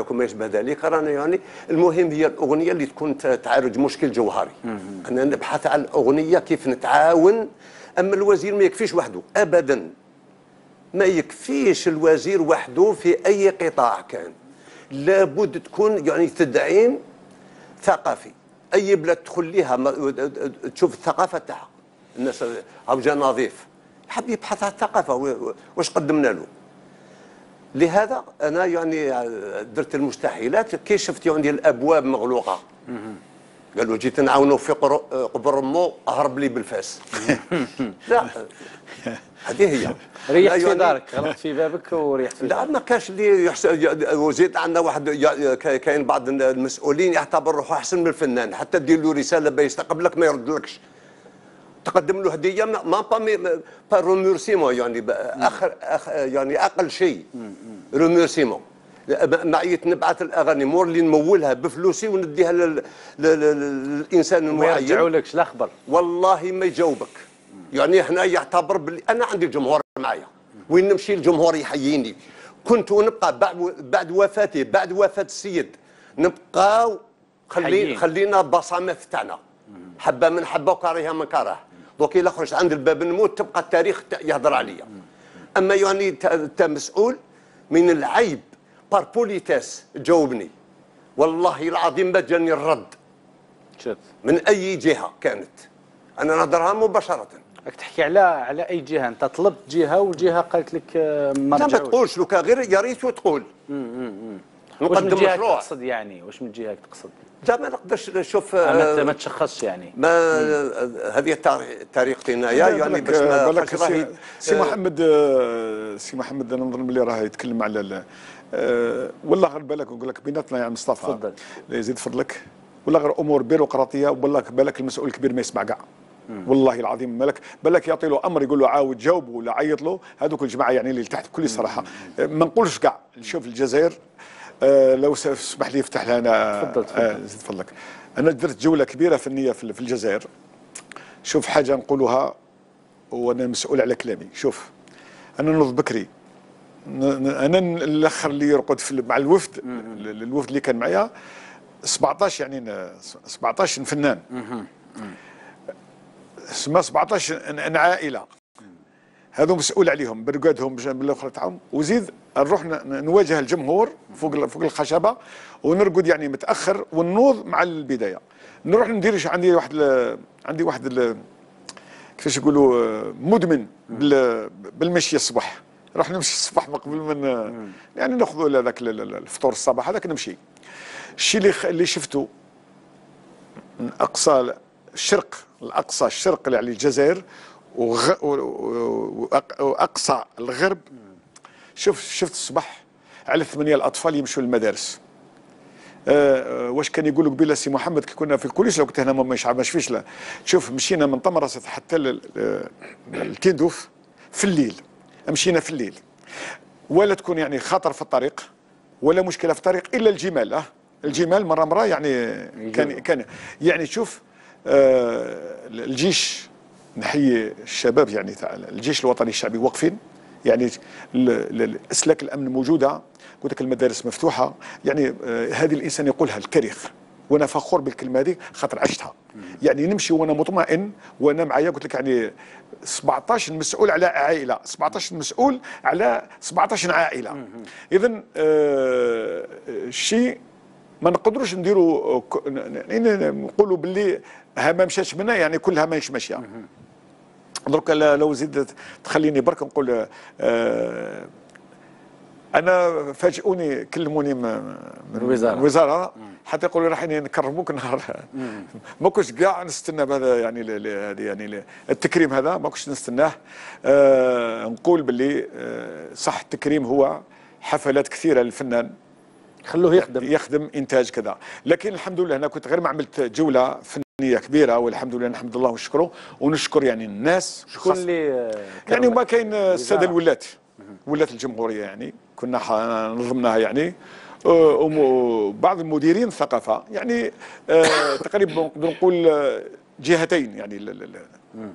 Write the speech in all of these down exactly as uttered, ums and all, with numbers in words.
لك وما يشبه ذلك، رانا يعني المهم هي الاغنيه اللي تكون تعالج مشكل جوهري. انا نبحث عن الاغنيه كيف نتعاون. اما الوزير ما يكفيش وحده ابدا، ما يكفيش الوزير وحده في اي قطاع كان، لابد تكون يعني تدعيم ثقافي. اي بلاد تدخل ليها تشوف الثقافه تاعها، الناس هاو جا نظيف يحب يبحث عن الثقافه واش قدمنا له. لهذا انا يعني درت المستحيلات كي شفت يعني الابواب مغلوقه قالوا جيت نعاونوا في قبر امه اهرب لي بالفاس. لا هذه هي ريحت في دارك، غلقت في بابك وريحت في لا ما كاش اللي يحسن. وزيد عندنا واحد كاين بعض المسؤولين يعتبر روحه احسن من الفنان، حتى دير له رساله باش يستقبلك ما يردلكش، تقدم له هديه ما با با روميرسيمون يعني اخر أخ يعني اقل شيء روميرسيمون. معية نبعث الاغاني مور اللي نمولها بفلوسي ونديها للانسان المعين ما يرجعوا لكش لا خبر والله ما يجاوبك. يعني هنا يعتبر باللي انا عندي الجمهور معايا، وين نمشي الجمهور يحييني. كنت ونبقى بعد بعد وفاته بعد وفاه السيد نبقى خلي خلينا بصمه تاعنا، حبه من حبه وكارهه من كاره. دوك الا خرجت عند الباب نموت تبقى التاريخ يهضر عليا. اما يعني انت مسؤول من العيب بار بوليتاس جاوبني والله العظيم ما جاني الرد من اي جهه كانت، انا نهضرها مباشره. راك تحكي على على اي جهه؟ انت طلبت جهه والجهه قالت لك ما رجعوش؟ لا ما تقولش لك غير يا ريت وتقول. امم واش من جهه تقصد يعني؟ واش من جهه تقصد؟ لا ما نقدرش نشوف ما ما تشخصش يعني. ما هذه طريقتي انايا يعني باش ما سي, سي محمد سي محمد انا نظن بلي راه يتكلم على أه والله غير بالك نقول لك بيناتنا يا مصطفى تفضل يزيد فضلك، والله غير امور بيروقراطيه والله بالك المسؤول الكبير ما يسمع كاع والله العظيم. بالك بالك يعطي له امر يقول له عاود جاوبه ولا عيط له، هذوك الجماعه يعني اللي تحت بكل صراحه ما نقولش كاع. شوف الجزائر أه لو سمح لي يفتح لنا تفضل تفضل أه زيد فضلك. انا درت جوله كبيره فنيه في الجزائر. شوف حاجه نقولها وانا مسؤول على كلامي. شوف انا نوض بكري، انا الاخر اللي يرقد في مع الوفد الوفد اللي كان معايا سبعطاش يعني سبعطاش فنان سما سبعطاش عائله، هذو مسؤول عليهم برقادهم بالاخر تاعهم، وزيد نروح نواجه الجمهور فوق فوق الخشبه ونرقد يعني متاخر ونوض مع البدايه. نروح ندير عندي واحد ل... عندي واحد ل... كيفاش يقولوا مدمن بال... بالمشي الصبح. نروح نمشي الصباح قبل من يعني ناخذوا هذاك الفطور الصباح هذاك نمشي. الشيء اللي اللي شفته من اقصى الشرق الاقصى الشرق اللي على الجزائر وغ... واقصى الغرب. شوف شفت الصباح على ثمانيه الاطفال يمشوا للمدارس. أه واش كان يقولوا قبيله سي محمد كي كنا في الكوليس لو كنت هنا ما مش فيش لا. شوف مشينا من طمرست حتى التندوف في الليل، مشينا في الليل ولا تكون يعني خطر في الطريق ولا مشكله في الطريق الا الجمال. اه الجمال مره مره يعني كان كان يعني شوف آه الجيش، نحيي الشباب يعني تاع الجيش الوطني الشعبي واقفين يعني اسلاك الامن موجوده، قلت لك المدارس مفتوحه يعني آه هذه الانسان يقولها التاريخ وانا فخور بالكلمه هذه خاطر عشتها. يعني نمشي وانا مطمئن وانا معايا قلت لك يعني سبعطاش مسؤول على عائله، سبعطاش مسؤول على سبعطاش عائله. اذا آه شيء ما نقدروش نديروا يعني نقولوا باللي ها ما مشاتش منا يعني كلها ماهيش ماشيه. درك لو زيد تخليني برك نقول آه انا فاجئوني كلموني من الوزاره الوزاره حتى يقولوا رايحين نكرموك نهار ما كنتش كاع نستنى بهذا يعني هذه يعني التكريم هذا ما كنتش نستناه. آه نقول باللي آه صح التكريم هو حفلات كثيره للفنان خلوه يخدم يخدم انتاج كذا، لكن الحمد لله انا كنت غير ما عملت جوله فنيه كبيره والحمد لله نحمد الله ونشكره ونشكر يعني الناس. شكون اللي يعني ما كاين الساده الولات ولات الجمهوريه يعني كنا نظمناها يعني وبعض المديرين الثقافه يعني آه تقريبا نقدر نقول جهتين يعني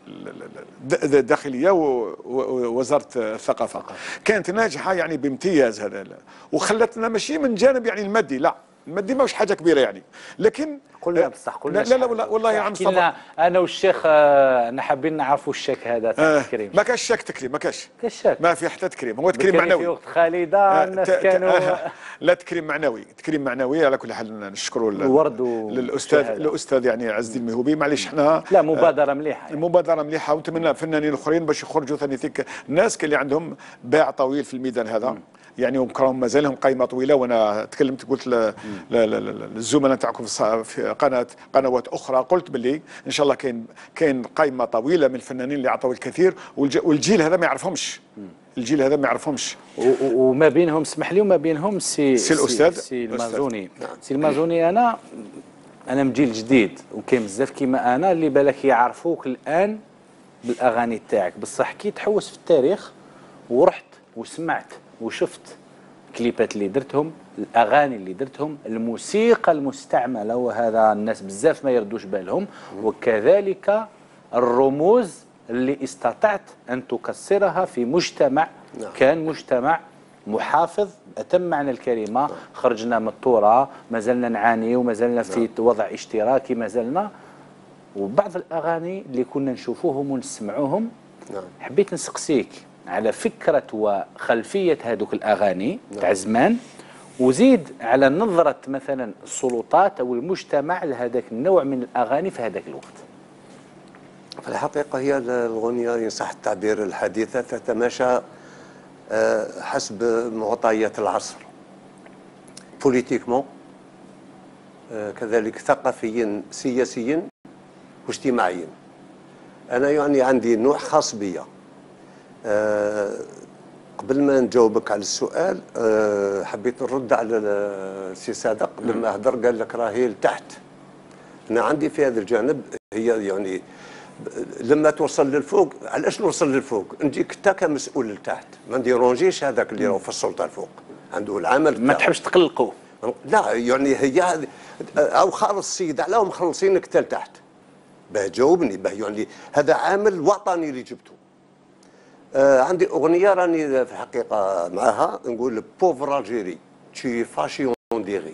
الداخليه ووزاره الثقافه كانت ناجحه يعني بامتياز هذا، وخلتنا ماشي من جانب يعني المادي، لا المادي ماهوش حاجه كبيره يعني، لكن قلنا بصح قلنا لا لا والله والله يا عم مصطفى انا والشيخ انا حابين نعرفوا الشك هذا تاع التكريم. ما كاش شك تكريم، ما كاش كاش شك، ما في حتى تكريم، هو تكريم معنوي. في وقت خالده الناس كانوا لا تكريم معنوي، تكريم معنوي. على كل حال نشكروا الورد للاستاذ الاستاذ يعني عز الدين المهوبي. معليش حنا لا مبادره مليحه يعني. مبادره مليحه، ونتمنى فنانين اخرين باش يخرجوا ثاني ثيك الناس اللي عندهم باع طويل في الميدان هذا. م. يعني وكراهم مازال لهم قائمه طويله، وانا تكلمت قلت للزملاء تاعكم في قناه قنوات اخرى، قلت باللي ان شاء الله كاين كاين قائمه طويله من الفنانين اللي عطوا الكثير، والجيل هذا ما يعرفهمش، الجيل هذا ما يعرفهمش. وما بينهم اسمح لي وما بينهم سي سي الاستاذ سي المازوني. سي المازوني انا انا من جيل جديد، وكاين بزاف كيما انا اللي بالك يعرفوك الان بالاغاني تاعك، بصح كي تحوس في التاريخ ورحت وسمعت وشفت كليبات اللي درتهم، الاغاني اللي درتهم، الموسيقى المستعمله، وهذا الناس بزاف ما يردوش بالهم، وكذلك الرموز اللي استطعت ان تكسرها في مجتمع كان مجتمع محافظ اتم معنى الكلمه. خرجنا من التراب، ما زلنا نعاني وما زلنا في وضع اشتراكي، ما زلنا، وبعض الاغاني اللي كنا نشوفوهم ونسمعوهم. حبيت نسقسيك على فكرة وخلفية هذوك الأغاني تاع زمان، وزيد على نظرة مثلا السلطات أو المجتمع لهذاك النوع من الأغاني في هذاك الوقت. في الحقيقة هي الأغنية إن صح التعبير الحديثة تتماشى حسب معطيات العصر، بوليتيكمون كذلك ثقافيا سياسيا واجتماعيا. أنا يعني عندي نوع خاص بيا. أه قبل ما نجاوبك على السؤال أه حبيت نرد على السي صادق لما هدر قال لك راهي لتحت. انا عندي في هذا الجانب هي يعني لما توصل للفوق، علاش نوصل للفوق؟ نجيك انت كمسؤول لتحت، ما نديرونجيش هذاك اللي راهو في السلطه الفوق عنده العمل. ما تحبش تقلقوه؟ لا يعني هي او خالص السيد علاه مخلصينك حتى لتحت. باه جاوبني باه يعني هذا عامل وطني اللي جبته. آه عندي اغنيه راني في الحقيقه معها نقول بوفر الجيري تشي فاشي اون ديري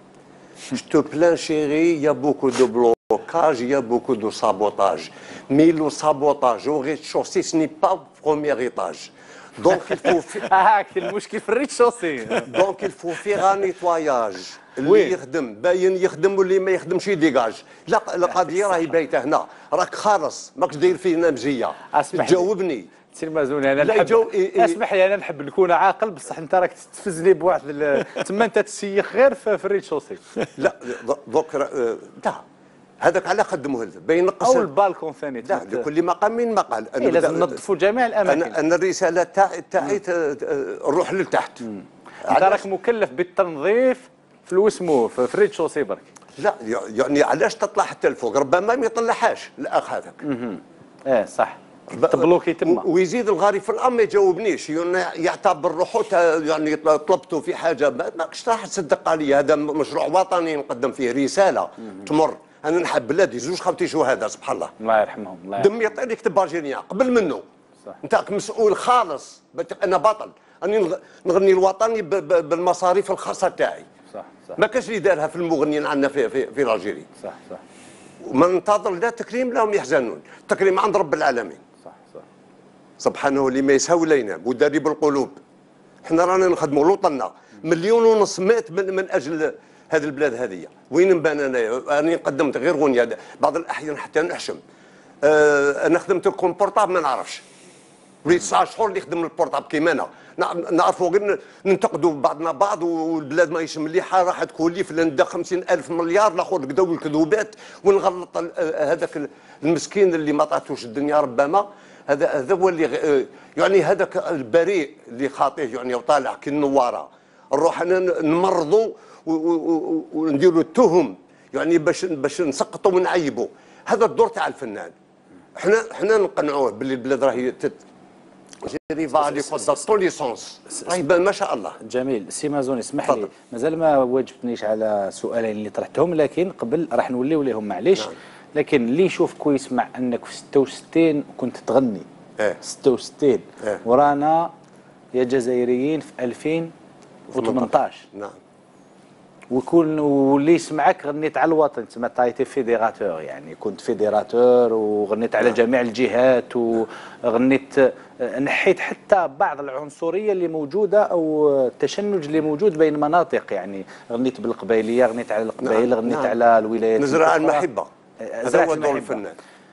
je te plains chérie, il y a beaucoup de blocage, il y a beaucoup de sabotage, mais le sabotage au rez-de-chaussée ce n'est pas au premier étage, donc il faut هاك المشكل في الريتشوسي. donc il faut faire un nettoyage. اللي يخدم باين يخدم واللي ما يخدمش يديجاج. لا القضيه راهي بايته هنا، راك خالص ماكش داير فينا مزيه. جاوبني سي المازوني. انا نحب إيه اسمح لي انا نحب نكون عاقل، بصح انت راك تستفز لي بواحد تما انت تسيخ غير في الريتشوسي. لا دوك لا هذاك على خدموه باين نقص او البالكون ثاني. لا لكل مقام مقال. أنا إيه لازم ننظفوا جميع الاماكن. انا, أنا الرساله تاعي تاعي نروح لتحت. انت راك مكلف بالتنظيف في الوسمو في الريتشوسي برك. لا يعني علاش تطلع حتى الفوق؟ ربما ما يطلعهاش الاخ هذاك. ايه صح تبلوكي تما. ويزيد الغريب في الامر ما يجاوبنيش، يعتبر روحو يعني طلبته في حاجه ماكش راح تصدق عليا. هذا مشروع وطني نقدم فيه رساله تمر. انا نحب بلادي، زوج خاوتي شهداء سبحان الله الله يرحمهم. الله يرحمهم. دم يطير يكتب الجيريان قبل منه. صح. انت مسؤول خالص. انا بطل، اني نغني الوطني بالمصاريف الخاصه تاعي. صح صح. ما كاش اللي دارها في المغنيين عندنا في في, في الجيري. صح صح. وما ننتظر لا تكريم لا هم يحزنون، التكريم عند رب العالمين. صح صح. سبحانه اللي ما يسهو لينا مدرب القلوب. احنا رانا نخدموا لوطننا مليون ونص مات من, من اجل هذه البلاد هذه. وين نبان انايا؟ راني قدمت غير غنيه بعض الاحيان حتى نحشم. اه انا خدمت لكم بورطاب ما نعرفش. وليت تسعة شهور اللي يخدم البورطاب كيما انا نعرفوا غير ننتقدوا بعضنا بعض، والبلاد ماهيش مليحه راح تكون لي فلان دا خمسين ألف مليار ناخذ كدو الكذوبات ونغلط هذاك المسكين اللي ما تعطوش الدنيا. ربما هذا هذا هو اللي يعني هذاك البريء اللي خاطيه يعني وطالع كي النواره نروح انا نمرضوا ونديروا التهم يعني باش باش نسقطوا ونعيبوا. هذا الدور تاع الفنان. احنا احنا نقنعوه باللي البلاد راهي ريفالي فضل طول ليسونس راهي ما شاء الله. جميل. سي مازوني اسمح لي مازال ما واجبتنيش على سؤالين اللي طرحتهم، لكن قبل راح نوليو ليهم معليش. نعم. لكن اللي يشوف كويس مع انك في ستة وستين كنت تغني إيه. ستة وستين إيه. ورانا يا جزائريين في ألفين وثمانطاش نعم. ويكون واللي يسمعك غنيت على الوطن تسمى تايتي فيديراتور، يعني كنت فيديراتور وغنيت على جميع الجهات وغنيت نحيت حتى بعض العنصريه اللي موجوده او التشنج اللي موجود بين مناطق، يعني غنيت بالقبائليه، غنيت على القبائل، نعم. غنيت نعم. على الولايات نزرع المحبه، هذا هو دور الفنان.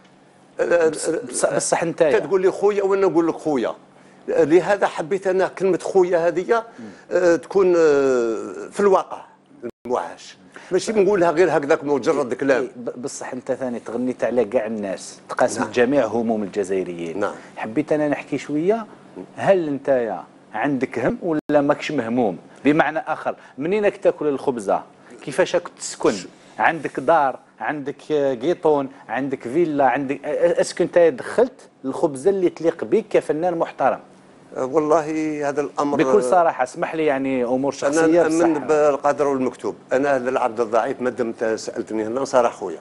بصح انت تقول لي خويا وانا نقول لك خويا، لهذا حبيت انا كلمه خويا هذه تكون في الواقع المعاش، ماشي بنقولها غير هكذاك مجرد كلام. بصح انت ثاني تغنيت على كاع الناس، تقاسم نعم. جميع هموم الجزائريين. نعم. حبيت انا نحكي شويه، هل انت عندك هم ولا ماكش مهموم؟ بمعنى اخر، منين راك تاكل الخبزه؟ كيفاش راك تسكن؟ عندك دار، عندك قيطون، عندك فيلا، عندك اسكو انت دخلت الخبزه اللي تليق بك كفنان محترم؟ والله هذا الامر بكل صراحه، اسمح لي يعني امور شخصيه. انا نؤمن بالقدر والمكتوب. انا هذا العبد الضعيف ما دمت سالتني هنا صراحه خويا.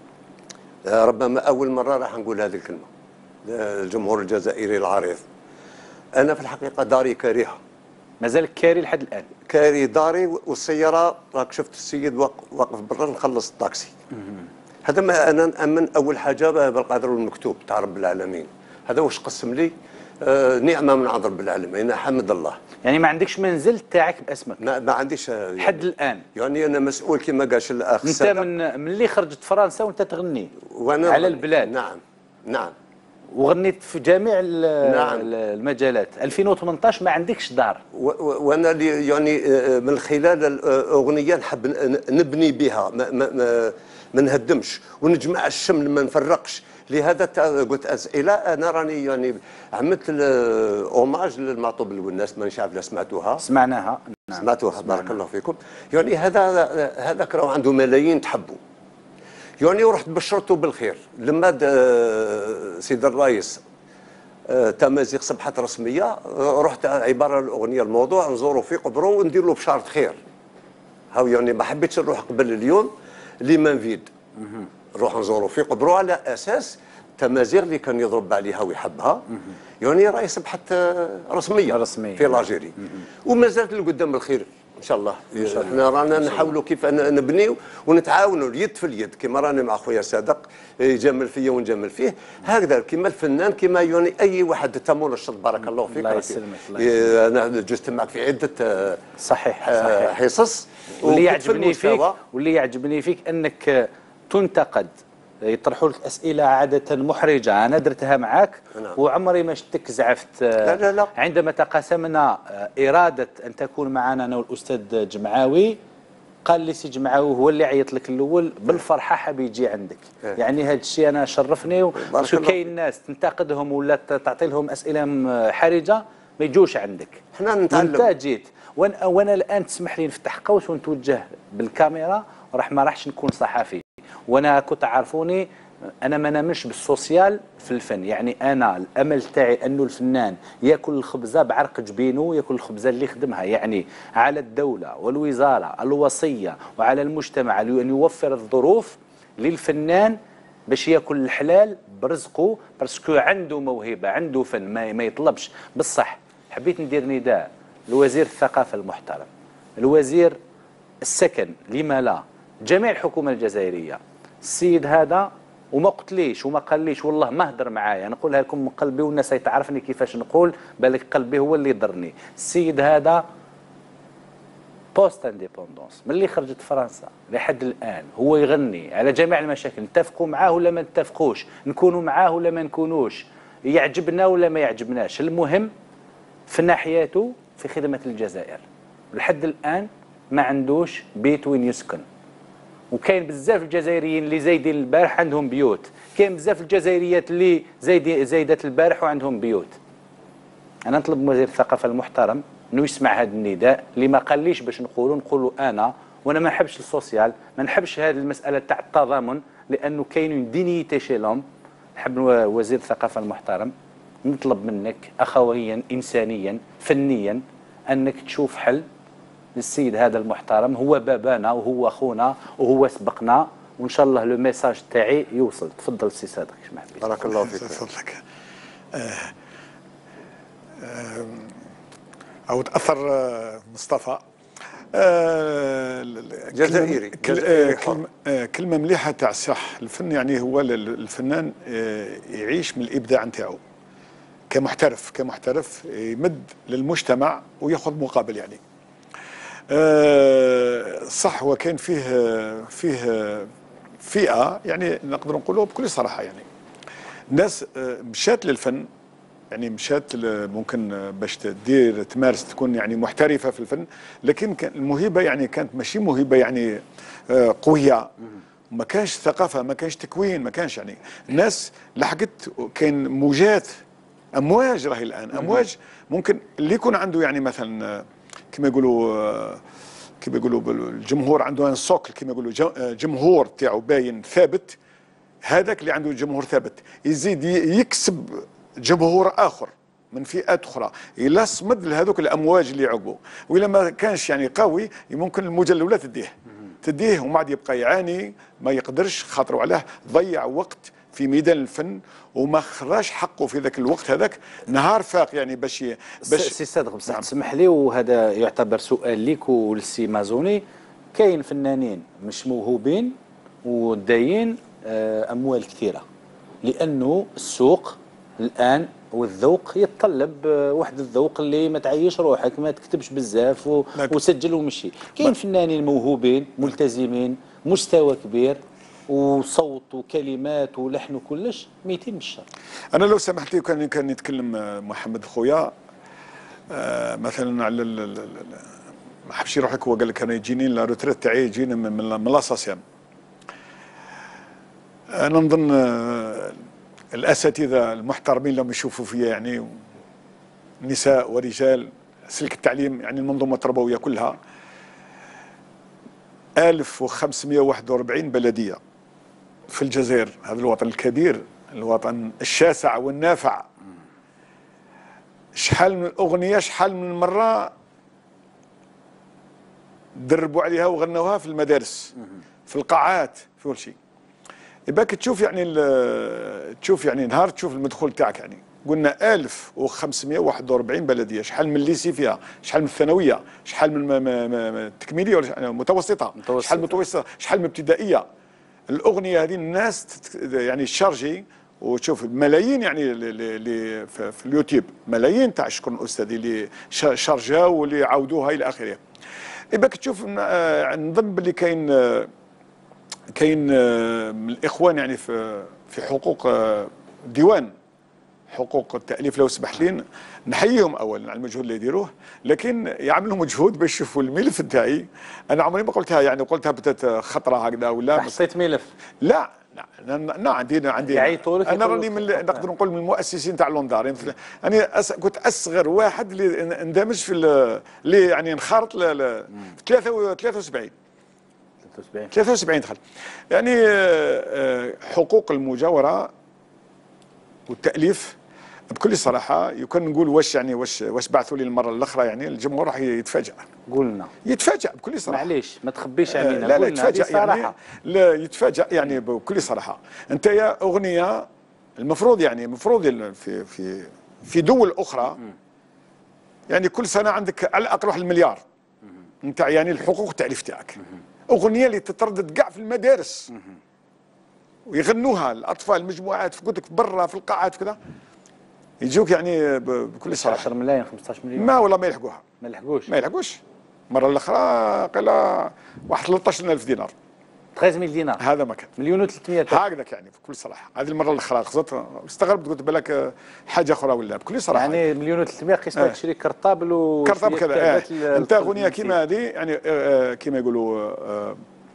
ربما اول مره راح نقول هذه الكلمه الجمهور الجزائري العريض. انا في الحقيقه داري كارهه، مازال كاري لحد الان. كاري داري، والسياره راك شفت السيد واقف برا نخلص الطاكسي. هذا ما انا نامن اول حاجه بالقدر والمكتوب تاع رب العالمين. هذا واش قسم لي آه نعمه من عند رب العالمين، حمد الله. يعني ما عندكش منزل تاعك باسمك؟ ما, ما عنديش يعني حد الان. يعني انا مسؤول كما قالش الاخ. انت من من اللي خرجت فرنسا وانت تغني وأنا على البلاد. نعم نعم. وغنيت في جميع نعم. المجالات. ألفين وثمانطاش ما عندكش دار. وانا يعني من خلال الاغنيه نحب نبني بها، ما, ما, ما, ما نهدمش ونجمع الشمل، ما نفرقش. لهذا قلت اسئله. انا راني يعني عملت اوماج للمعطوب الوناس، مانيش عارف لا سمعتوها. سمعناها. نعم. سمعتوها. بارك الله فيكم. يعني هذا هذاك راه عنده ملايين تحبوا. يعني ورحت بشرته بالخير لما سيد الرئيس تمازيغ صبحت رسميه، رحت عباره الاغنيه الموضوع نزوروا في قبرو وندير له بشاره خير. هاو يعني ما حبيتش نروح قبل اليوم لي فيد، نروح نزوروا في قبرو على اساس تمازيغ اللي كان يضرب عليها ويحبها. يعني راهي صبحت رسميه رسميه في لاجيري، وما زالت لقدام الخير ان شاء الله. احنا رانا نحاولوا كيف نبنيو ونتعاونوا اليد في اليد، كما راني مع خويا صادق يجامل فيا ونجامل فيه، هكذا كما الفنان، كما يعني اي واحد تمون الشط. بارك الله فيك. الله يسلمك. انا جزت معك في عده صحيح صحيح حصص. واللي يعجبني فيك واللي يعجبني فيك انك تنتقد، يطرحوا لك اسئله عاده محرجه، انا درتها معك. نعم. وعمري ما شفتك زعفت. لا لا لا. عندما تقاسمنا اراده ان تكون معنا انا والاستاذ جمعاوي، قال لي سي جمعاوي هو اللي عيط لك الاول بالفرحه حاب يجي عندك. اه. يعني هذا الشيء انا شرفني. شو كاين ناس تنتقدهم ولا تعطي لهم اسئله حرجه ما يجوش عندك. احنا نتعلم. انت جيت وانا, وأنا الان تسمح لي نفتح قوس ونتوجه بالكاميرا، راح ما راحش نكون صحفي. وانا كنت عارفوني انا ما نامنش بالسوسيال في الفن، يعني انا الامل تاعي انه الفنان ياكل الخبزه بعرق جبينه، ياكل الخبزه اللي يخدمها. يعني على الدوله والوزاره الوصيه وعلى المجتمع ان يوفر الظروف للفنان باش ياكل الحلال برزقه، باسكو عنده موهبه، عنده فن، ما, ما يطلبش. بصح حبيت ندير نداء لوزير الثقافه المحترم، الوزير السكن، لما لا، جميع الحكومه الجزائريه. السيد هذا وما قلتليش وما قاليش والله ما هدر معايا، نقولها لكم من قلبي والناس تعرفني كيفاش نقول، بالك قلبي هو اللي يضرني. السيد هذا بوست انديبوندونس ملي خرجت فرنسا لحد الان هو يغني على جميع المشاكل، نتفقوا معاه ولا ما نتفقوش، نكونوا معاه ولا ما نكونوش، يعجبنا ولا ما يعجبناش، المهم في ناحيته في خدمه الجزائر. لحد الان ما عندوش بيت وين يسكن. وكاين بزاف الجزائريين اللي زايدين البارح عندهم بيوت، كاين بزاف الجزائريات اللي زايدين زايدات البارح وعندهم بيوت. انا نطلب من وزير الثقافه المحترم انه يسمع هذا النداء اللي ما قاليش باش نقولوا نقولوا انا، وانا ما نحبش السوسيال، ما نحبش هذه المساله تاع التضامن، لانه كاين دينيتي شي لوم. نحب وزير الثقافه المحترم نطلب منك اخويا انسانيا فنيا انك تشوف حل للسيد هذا المحترم، هو بابانا وهو اخونا وهو سبقنا وان شاء الله لو ميساج تاعي يوصل. تفضل سي صادق كما حبيت. بارك الله فيك. فضلك. آه آه او تاثر آه مصطفى آه جزائري كلمة, جزائري كلمة, آه كلمة مليحة تاع صح. الفن يعني هو الفنان آه يعيش من الإبداع نتاعو كمحترف كمحترف يمد للمجتمع وياخذ مقابل يعني. آه صح وكان فيه فيه فئة يعني نقدر نقولوا بكل صراحة يعني الناس آه مشات للفن يعني مشات ممكن باش تدير تمارس تكون يعني محترفه في الفن، لكن كان الموهبه يعني كانت ماشي موهبه يعني قويه، ما كانش ثقافه ما كانش تكوين ما كانش يعني الناس لحقت كان موجات امواج راهي الان امواج ممكن اللي يكون عنده يعني مثلا كما يقولوا كما يقولوا الجمهور عنده ان سوكل كما يقولوا جمهور تاعو باين ثابت، هذاك اللي عنده جمهور ثابت يزيد يكسب جمهور اخر من فئات اخرى الى صمد لهذوك الامواج اللي يعقبوا، والا ما كانش يعني قوي ممكن المجلولات تديه تديه وما عاد يبقى يعاني ما يقدرش خاطروا عليه ضيع وقت في ميدان الفن وما خراش حقه في ذاك الوقت هذاك نهار فاق يعني باش باش سي صادق بصح نعم. تسمح لي وهذا يعتبر سؤال ليك وللسي مازوني، كاين فنانين مش موهوبين وداين اموال كثيره لانه السوق الان والذوق يتطلب واحد الذوق اللي ما تعيش روحك ما تكتبش بزاف و... وسجل ومشي. كاين فنانين موهوبين ملتزمين مستوى كبير وصوت وكلمات ولحن وكلش ميتين من الشر. انا لو سمحت لي كان كان يتكلم محمد خويا آه مثلا على ما حبش يروح هو قال لك انا يجيني لا روتريت تاعي يجيني من من لاصاسيام. انا نظن آه الاساتذه المحترمين لما يشوفوا فيا يعني نساء ورجال سلك التعليم يعني المنظومه التربويه كلها ألف وخمسمئة وواحد وأربعين بلديه في الجزائر، هذا الوطن الكبير الوطن الشاسع والنافع. شحال من الاغنيه شحال من مره دربوا عليها وغنوها في المدارس في القاعات في كل شيء. يباك تشوف يعني تشوف يعني نهار تشوف المدخول تاعك يعني قلنا ألف وخمسمئة وواحد وأربعين بلديه، شحال من الليسي فيها، شحال من الثانويه، شحال من التكميليه ولا متوسطه، شحال من متوسطه، شحال من ابتدائيه. الاغنيه هذه الناس يعني شارجي وتشوف ملايين يعني اللي في اليوتيوب ملايين تاع شكون الاستاذ اللي شارجاو واللي عاودوها الى اخره. يباك تشوف نظن باللي كاين كاين من الاخوان يعني في في حقوق ديوان حقوق التاليف لو سمحت لي نحييهم اولا على المجهود اللي يديروه، لكن يعملوا مجهود باش يشوفوا الملف نتاعي. انا عمري ما قلتها يعني قلتها بدات خطره هكذا ولا حصيت ملف؟ لا لا لا عندي عندي يعيطوا لك انا راني من نقدر نقول من المؤسسين تاع لوندار. انا أس كنت اصغر واحد اللي اندمج في اللي يعني انخرط في ثلاثة وسبعين ثلاثة وسبعين دخل يعني حقوق المجاوره والتاليف بكل صراحه يمكن نقول واش يعني واش واش بعثوا لي المره الاخرى يعني الجمهور راح يتفاجأ. قولنا يتفاجأ بكل صراحه. معليش ما تخبيش علينا. لا لا يتفاجأ يعني لا يتفاجأ يعني بكل صراحه. انت يا اغنيه المفروض يعني المفروض في في في دول اخرى يعني كل سنه عندك على الاقل واحد المليار نتاع يعني الحقوق التاليف تاعك. اغنيه اللي تتردد كاع في المدارس ويغنوها الاطفال مجموعات في قلت لك برا في القاعات وكذا يجوك يعني بكل صراحه عشرة ملايين خمسطاش مليون ما والله ما يلحقوها ما يلحقوش ما يلحقوش. المره الاخرى قال واحد ثلاثطاش ألف دينار ثلاثة آلاف دينار هذا ما كان مليون وثلاثمئة هكذاك يعني بكل صراحه. هذه المره الاخرى خزت استغربت قلت بالك حاجه اخرى ولا بكل صراحه يعني مليون وثلاثمئة قيس اه. تشري كرطابل و كرطابل كذا اه. انت اغنيه كيما هذه يعني اه كيما يقولوا اه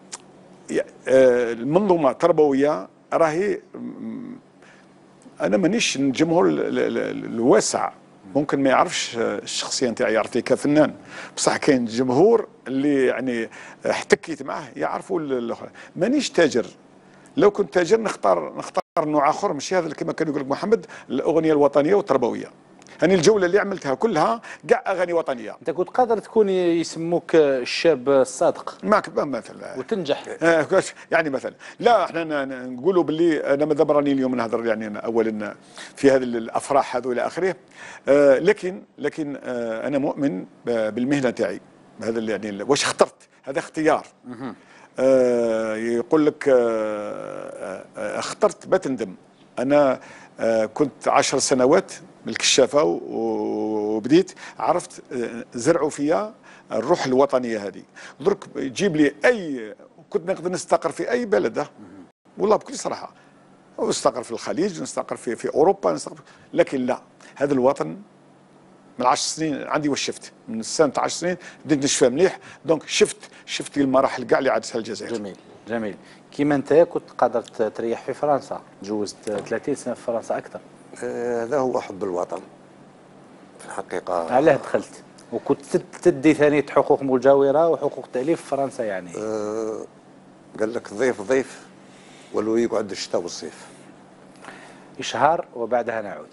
اه المنظومه التربويه راهي انا مانيش الجمهور الواسع ممكن ما يعرفش الشخصيه نتاعي يعرفني كفنان، بصح كاين جمهور اللي يعني احتكيت معاه يعرفوا الاخر. مانيش تاجر، لو كنت تاجر نختار نختار نوع اخر ماشي هذا كما كان يقول لك محمد الاغنيه الوطنيه والتربويه. هاني الجوله اللي عملتها كلها كاع اغاني وطنيه. انت كنت قادر تكون يسموك الشاب الصادق معك مثلا وتنجح. آه يعني مثلا لا احنا نقولوا باللي انا ماذا براني اليوم نهضر يعني أنا اولا في هذه الافراح هذو الى اخره. آه لكن لكن آه انا مؤمن بالمهنه تاعي. هذا اللي يعني واش اخترت هذا اختيار. آه يقول لك آه آه اخترت بتندم. انا آه كنت عشر سنوات من الكشافه وبديت عرفت آه زرعوا فيا الروح الوطنيه هذه. درك تجيب لي اي كنت نقدر نستقر في اي بلد والله بكل صراحه، نستقر في الخليج، نستقر في في اوروبا، نستقر لكن لا، هذا الوطن من عشر سنين عندي واش شفت من السنه عشر سنين بديت نشفى مليح. دونك شفت شفت المراحل كاع اللي عادتها الجزائر. جميل جميل. كيما انت كنت قادر تريح في فرنسا، تجوزت ثلاثين سنه في فرنسا اكثر. هذا هو حب الوطن في الحقيقه. علاه دخلت وكنت تدي ثاني حقوق مجاوره وحقوق تاليف في فرنسا يعني؟ أه قال لك ضيف ضيف ولو يقعد الشتاء والصيف. إشهار وبعدها نعود.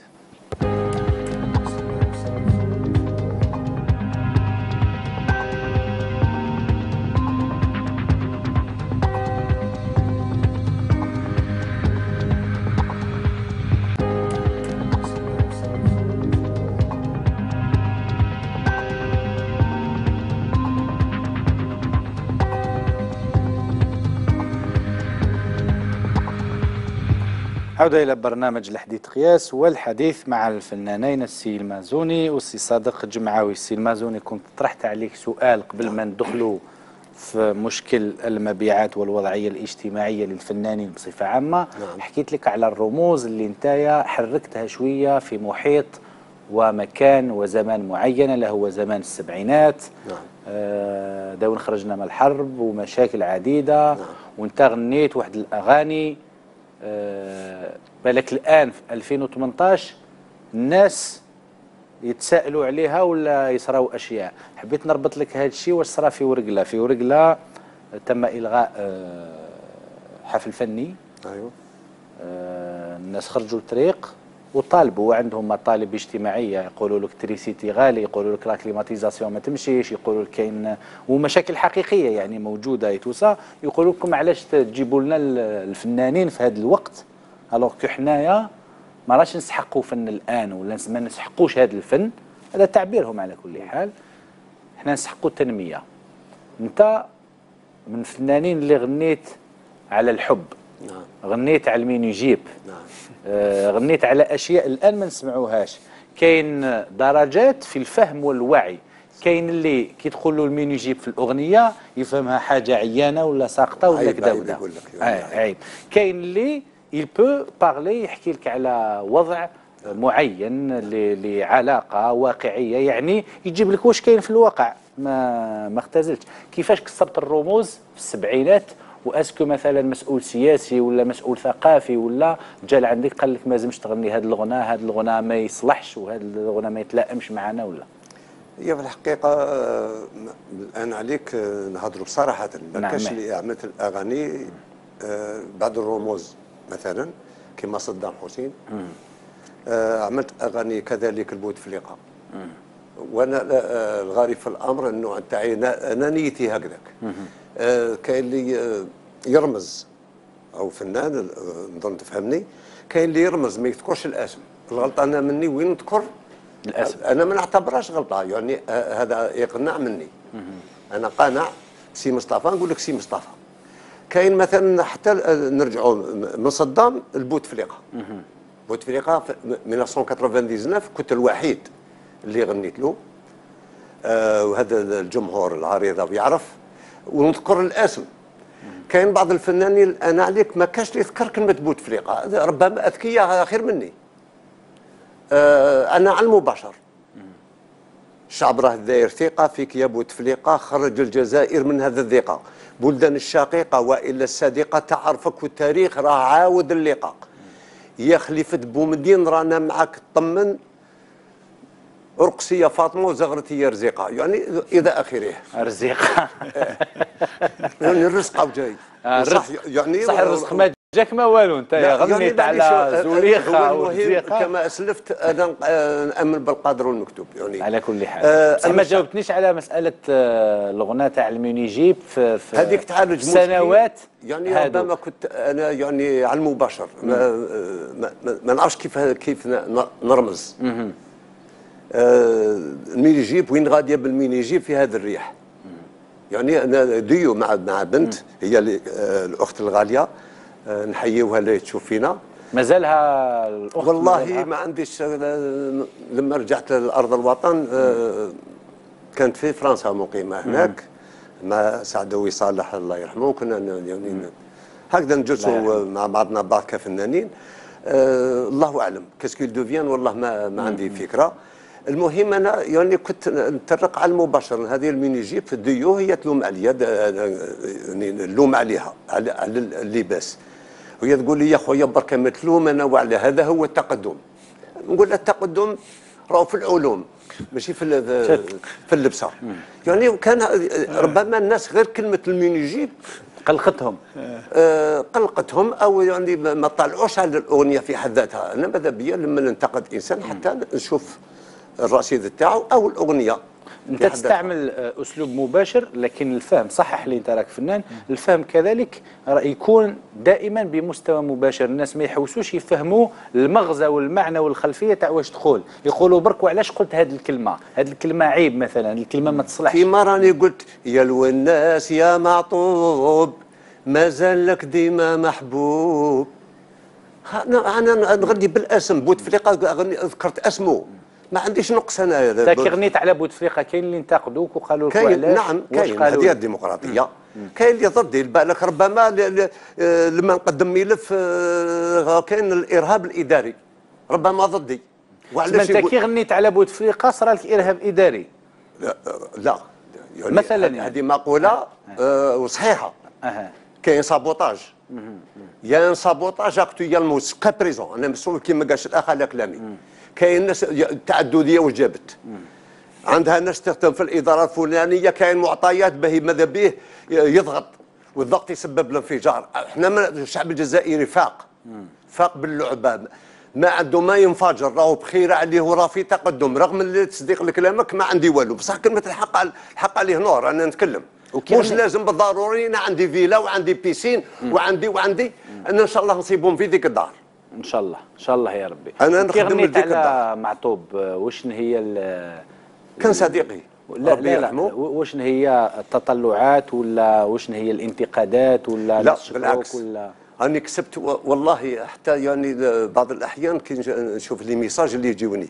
عودة إلى برنامج الحديث قياس والحديث مع الفنانين السي المازوني والسي صادق الجمعاوي. السي المازوني كنت طرحت عليك سؤال قبل ما ندخلوا في مشكل المبيعات والوضعية الاجتماعية للفنانين بصفة عامة. نعم. حكيت لك على الرموز اللي انتايا حركتها شوية في محيط ومكان وزمان معين اللي هو زمان السبعينات. نعم. آه داون خرجنا من الحرب ومشاكل عديدة. نعم. وانت غنيت واحد الأغاني أه بالك الآن في ألفين وثمانطاش الناس يتساءلوا عليها ولا يصراو أشياء. حبيت نربط لك هذا الشيء واش صرا في ورقلة. في ورقلة تم إلغاء أه حفل فني. أيوه. أه الناس خرجوا الطريق وطالبوا، عندهم مطالب اجتماعيه، يقولوا لك تريسيتي غالي، يقولوا لك لا كليماتيزاسيون ما تمشيش، يقولوا لك كاين ومشاكل حقيقيه يعني موجوده توسا. يقولوا لكم علاش تجيبوا لنا الفنانين في هذا الوقت الوغ كو حنايا ما راش نسحقوا فن الان ولا ما نسحقوش هذا الفن. هذا تعبيرهم على كل حال. حنا نسحقوا التنميه. انت من الفنانين اللي غنيت على الحب. نعم. غنيت على المين يجيب. نعم. آه غنيت على اشياء الان ما نسمعوهاش. كاين درجات في الفهم والوعي. كاين اللي كيدخل له المين يجيب في الاغنيه يفهمها حاجه عيانه ولا ساقطه ولا كذا ولا عيب. كاين اللي il peut parler يحكي لك على وضع معين لعلاقه واقعيه، يعني يجيب لك واش كاين في الواقع. ما ما اختزلتش. كيفاش كسرت الرموز في السبعينات؟ واسكو مثلا مسؤول سياسي ولا مسؤول ثقافي ولا جا لعندك قال لك ما لازمش تغني هذا الغناء، هذا الغناء ما يصلحش وهذا الغناء ما يتلائمش معنا ولا؟ هي في الحقيقه الان عليك نهضروا بصراحه. ما كاش اللي عملت الاغاني بعد الرموز مثلا كما صدام حسين. عملت اغاني كذلك البوتفليقه. وانا الغريب في الامر انه تاعي انا نيتي هكذاك. كاين اللي يرمز او فنان نظن تفهمني، كاين اللي يرمز ما يذكرش الاسم. الغلطه انا مني وين نذكر الاسم؟ انا ما نعتبرهاش غلطه، يعني هذا يقنع مني. انا قانع سي مصطفى نقول لك سي مصطفى. كاين مثلا حتى نرجعوا من صدام البوتفليقه. بوتفليقه في ألف وتسعمائة وتسعة وتسعين كنت الوحيد اللي غنيت له. آه وهذا الجمهور العريضه يعرف ونذكر الاسم. كاين بعض الفنانين انا عليك ما كاش يذكر كلمه بوتفليقه، ربما اذكياء خير مني. آه انا على المباشر. الشعب راه داير ثقه فيك يا بوتفليقه، خرج الجزائر من هذا الضيقه، بلدان الشقيقه والا الصديقه تعرفك والتاريخ راه عاود اللقاء. يا خليفه بومدين رانا معك طمن، رقصي يا فاطمه وزغرتي يا رزيقه، يعني الى اخره. رزيقه يعني الرزق جاي. صح يعني صح الرزق ما جاك ما والو انت لا، غنيت يعني على شو- زوليخه هو المهم وزيخه. كما اسلفت انا آه، نامن بالقادر والمكتوب يعني. على كل حال آه، بصح ما أنا شا- جاوبتنيش على مساله آه، الغناء تاع المينيجيب في في هذيك تعالج مشكل سنوات يعني. هادو. ربما كنت انا يعني على المباشر ما ما, ما, ما نعرفش كيف كيف ن- نرمز. آه، الميني جيب وين غاديه بالميني جيب في هذا الريح. يعني انا ديو مع مع بنت هي اللي- آه، الاخت الغاليه، آه، نحييوها اللي تشوف فينا. مازالها الاخت والله مازالها؟ ما عنديش آه، لما رجعت لارض الوطن آه، كانت في فرنسا مقيمه هناك مع سعدوي صالح الله يرحمه. كنا ن- يعني ن- هكذا نجلسوا مع بعضنا بعض كفنانين. آه الله اعلم كاسكيل دوفيان، والله ما ما عندي فكره. المهم انا يعني كنت نترق على المباشر هذه الميني جيب في الديو، هي تلوم عليا يعني نلوم عليها على, على اللباس، وهي تقول لي يا خويا برك ما تلوم انا وعلى هذا هو التقدم. نقول لها التقدم راهو في العلوم ماشي في ال- في اللبسه. يعني وكان ربما الناس غير كلمه الميني جيب قلقتهم. آه، قلقتهم او يعني ما ما طلعوش على الاغنيه في حد ذاتها. انا ماذا بيا لما ننتقد انسان حتى نشوف الرصيد تاعو او الاغنيه. انت في حد ذاتها. تستعمل آه، اسلوب مباشر، لكن الفهم صحح لي انت راك فنان، الفهم كذلك راه يكون دائما بمستوى مباشر، الناس ما يحوسوش يفهموا المغزى والمعنى والخلفيه تاع واش تقول، يقولوا برك وعلاش قلت هذه الكلمه، هذه الكلمه عيب مثلا، الكلمه ما تصلحش. فيما راني قلت يا الوناس يا معطوب ما زالك ديما محبوب. انا انا نغني بالاسم بوتفليقه أغني- ذكرت اسمه، ما عنديش نقص انا. انت كي غنيت على بوتفليقه كاين اللي انتقدوك وقالوا لك كاين علاش؟ نعم واش كاين، قالوا هذه لك؟ الديمقراطيه. كاين اللي ضدي بالك ربما ل- ل- آه، لما نقدم ملف آه، كاين الارهاب الاداري ربما ضدي. تسمى وعلاش انت يقول- كي غنيت على بوتفليقه صرا لك ارهاب اداري لا, لا يعني مثلاً هذه- يعني. هذه مقوله آه، وصحيحه. اها. كاين سابوتاج، يا سابوتاج اكتويالمون كا بريزون. انا مسؤول كيما قالش الاخ على كلامي. كاين ناس تعدديه واش جابت، عندها ناس تخدم في الاداره الفلانيه، كاين معطيات باهي ماذا به يضغط، والضغط يسبب الانفجار. احنا من الشعب الجزائري فاق فاق باللعبه، ما عنده ما ينفجر، راهو بخير عليه وراه في تقدم. رغم اللي تصديق لكلامك ما عندي والو، بصح كلمه الحق على- الحق عليه نور. انا نتكلم مش لازم بالضروري انا عندي فيلا وعندي بيسين وعندي وعندي انا ان شاء الله نصيبهم في ذيك الدار. ان شاء الله ان شاء الله يا ربي. أنا كي نخدم غنيت لديك على الدار. معطوب آه، وشن هي ال- كان صديقي لا ربي لا لا يرحمه. وشن هي التطلعات ولا وشن هي الانتقادات ولا لا ناس شكروك بالعكس، ولا راني كسبت و- والله حتى يعني بعض الاحيان كي نج- نشوف لي ميساج اللي يجيوني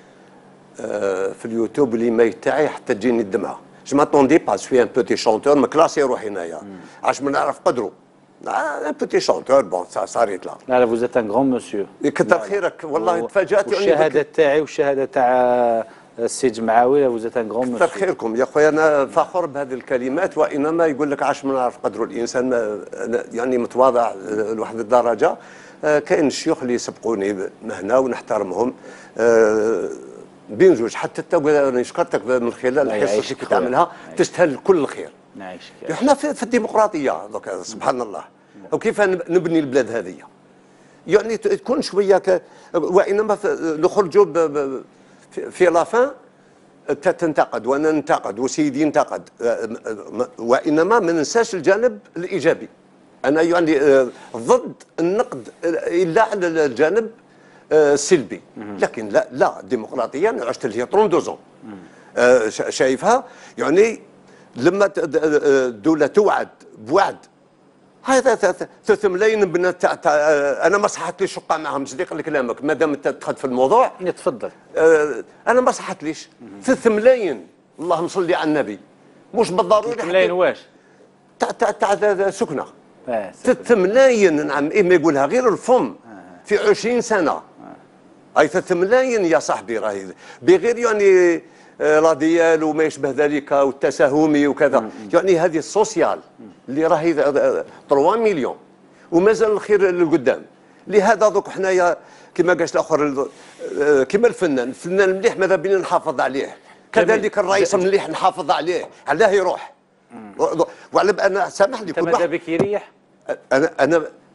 آه، في اليوتيوب الايميل تاعي حتى تجيني الدمعه. جو ماتوندي با سوي ان بوتي شونتور مكلاسي روحي هنايا عاش ما نعرف قدره. ان بوتي شونتور بون سا صاريت لا. لا لا فوز ان غران مسيو. كتر خيرك والله تفاجات. يعني والشهاده تاعي والشهاده تاع السي جمعاوي فوز ان غران كتر مسيو. خيركم يا خويا. انا فخور بهذه الكلمات، وانما يقول لك عاش ما نعرف قدره الانسان. ما- أنا يعني متواضع آه، لواحد الدرجه. آه، كاين الشيوخ اللي سبقوني من هنا ونحترمهم آه، بين جوج. حتى انت راني شكرتك من خلال الحصه يعيشك اللي كنت خويا. تعملها تستاهل كل الخير. نعيشك. احنا في, في الديمقراطيه دوك سبحان الله. وكيف نبني البلاد هذه؟ يعني ت- تكون شويه ك... وانما في- نخرجوا ب... ب... في, في لافان تنتقد وانا ننتقد وسيدي ينتقد، آه، م- م- وانما ما ننساش الجانب الايجابي. انا يعني آه، ضد النقد آه، الا على الجانب آه، السلبي. لكن لا لا الديمقراطيه انا عشت لها ثلاثين اثنين عشر آه، شا- شايفها يعني لما ت- د- آه، الدوله توعد بوعد. هذا ثلاث ملايين بنات تاع تاع- آه، انا ما صحتليش شقة معهم صديق لكلامك ما دام انت دخلت في الموضوع. تفضل. آه، انا ما صحتليش ثلاث ملايين اللهم صل على النبي. مش بالضروري ملايين واش؟ تاع تاع تاع سكنه. اه ثلاث ملايين نعم. إيه ما يقولها غير الفم في عشرين سنه. اي ثلاث ملايين يا صاحبي راهي بغير يعني آه، لا ديال وما يشبه ذلك والتساهمي وكذا. يعني هذه السوسيال اللي راهي ثلاثة مليون ومازال الخير للقدام. لهذا دوك حنايا كما قالش الاخر آه، كما الفنان الفنان مليح ماذا بينا نحافظ عليه، كذلك الرئيس مليح نحافظ عليه علاه يروح. وعلى انا سامح لي انت كل ماذا واحد. بك يريح؟ انا انا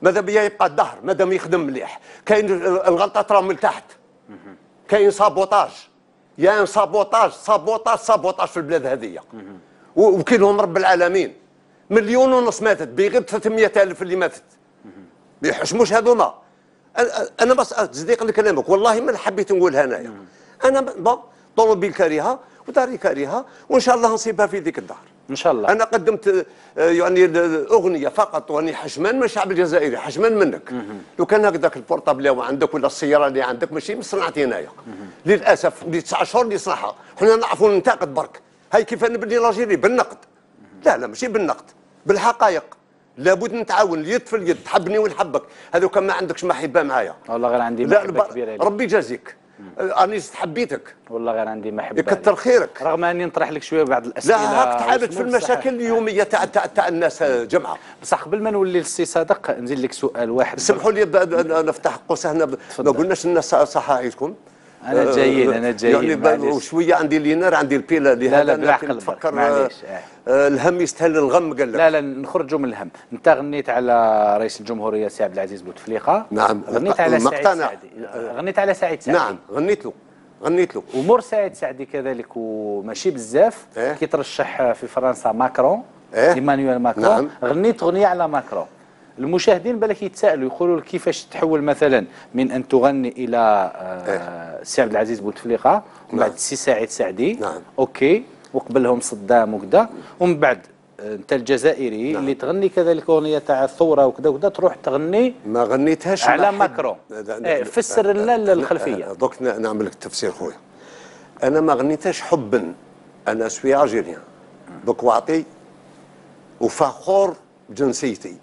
ماذا بيا يبقى الظهر مادام يخدم مليح. كاين الغلطه ترى من تحت، كاين سابوتاج، يا سابوتاج سابوتاج سابوتاج في البلاد هذه، وكاين لهم رب العالمين مليون ونص ماتت بغير ثلاثمائة ألف اللي ماتت. ما يحشموش هذوما. انا بس تصديق لكلامك والله ما حبيت نقولها انايا. انا بون طوموبيل كارهه وداري كارهه وان شاء الله نصيبها في ذيك الدار ان شاء الله. انا قدمت يعني اغنيه فقط واني حشمان من الشعب الجزائري، حشمان منك. لو كان هكذاك البورطابل اللي عندك ولا السياره اللي عندك ماشي من صنعتي انايا للاسف، ولي تسعة اشهر اللي صنعها. حنا نعرفوا ننتقد برك. هاي كيف نبني لاجيري بالنقد؟ لا لا ماشي بالنقد، بالحقائق. لابد نتعاون اليد في اليد، تحبني ونحبك. هذا كان ما عندكش محبه معايا والله غير عندي محبه كبيره لك. ربي يجازيك، راني حبيتك والله غير عندي محبه يكثر خيرك. رغم اني نطرح لك شويه بعض الاسئله. لا هاك تحالف في المشاكل اليوميه تاع تاع تاع الناس جمعه. بصح قبل ما نولي للسي صادق نزيد لك سؤال واحد. سمحوا لي نفتح قوس. هنا ما قلناش الناس صحاحيتكم. انا جايين انا جايين يعني وشويه عندي لينار عندي البيله اللي لا لا بالعقل نفكر معليش. آه الهم يستاهل الغم قال لك. لا لا نخرجوا من الهم. انت غنيت على رئيس الجمهوريه سي عبد العزيز بوتفليقه. نعم. غنيت على سعيد سعدي. غنيت على سعيد سعدي. نعم غنيت له غنيت له. ومور سعيد سعدي كذلك وماشي بزاف. إيه؟ كيترشح في فرنسا ماكرون. إيه؟ ايمانويل ماكرون. نعم. غنيت اغنيه على ماكرون. المشاهدين بالك يتسائلوا يقولوا لك كيفاش تحول مثلا من ان تغني الى آه سي عبد العزيز بوتفليقه ومن بعد سي سعيد سعدي. نعم. اوكي وقبلهم صدام وكذا ومن بعد انت الجزائري. نعم. اللي تغني كذلك اغنيه تاع الثوره وكذا وكذا تروح تغني ما غنيتهاش على ماكرون. ايه فسر لنا الخلفيه. دوك نعمل لك التفسير خويا. انا ما غنيتهاش حبا، انا سوي الجيريان بكواطي وفخور بجنسيتي،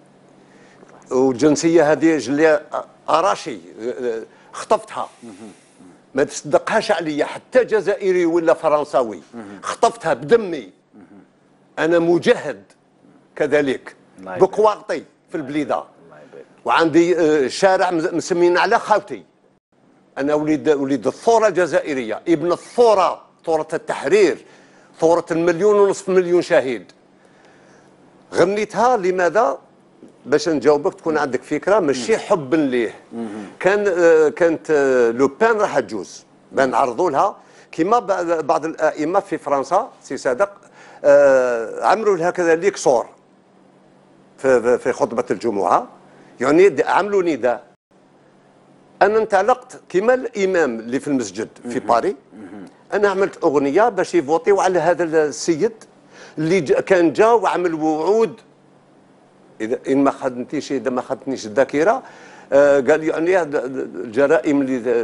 والجنسيه هذه جلي اراشي خطفتها ما تصدقهاش عليا حتى جزائري ولا فرنساوي، خطفتها بدمي. انا مجاهد كذلك بكواطي في البليده، وعندي شارع مسمين على خاوتي. انا وليد وليد الثوره الجزائريه، ابن الثوره، ثوره التحرير، ثوره المليون ونصف مليون شهيد. غنيتها لماذا؟ باش نجاوبك تكون عندك فكره، ماشي حبا ليه. كان كانت لو بان راح تجوز بان نعرضوا لها كما بعض الائمه في فرنسا سي صادق عملوا لها كذلك صور في في خطبه الجمعه، يعني عملوا نداء. انا انطلقت كما الامام اللي في المسجد في باريس، انا عملت اغنيه باش يفوتيو على هذا السيد اللي كان جا وعمل وعود. اذا ان ما خدمتيش اذا ما خدتنيش الذاكره آه قال يعني الجرائم اللي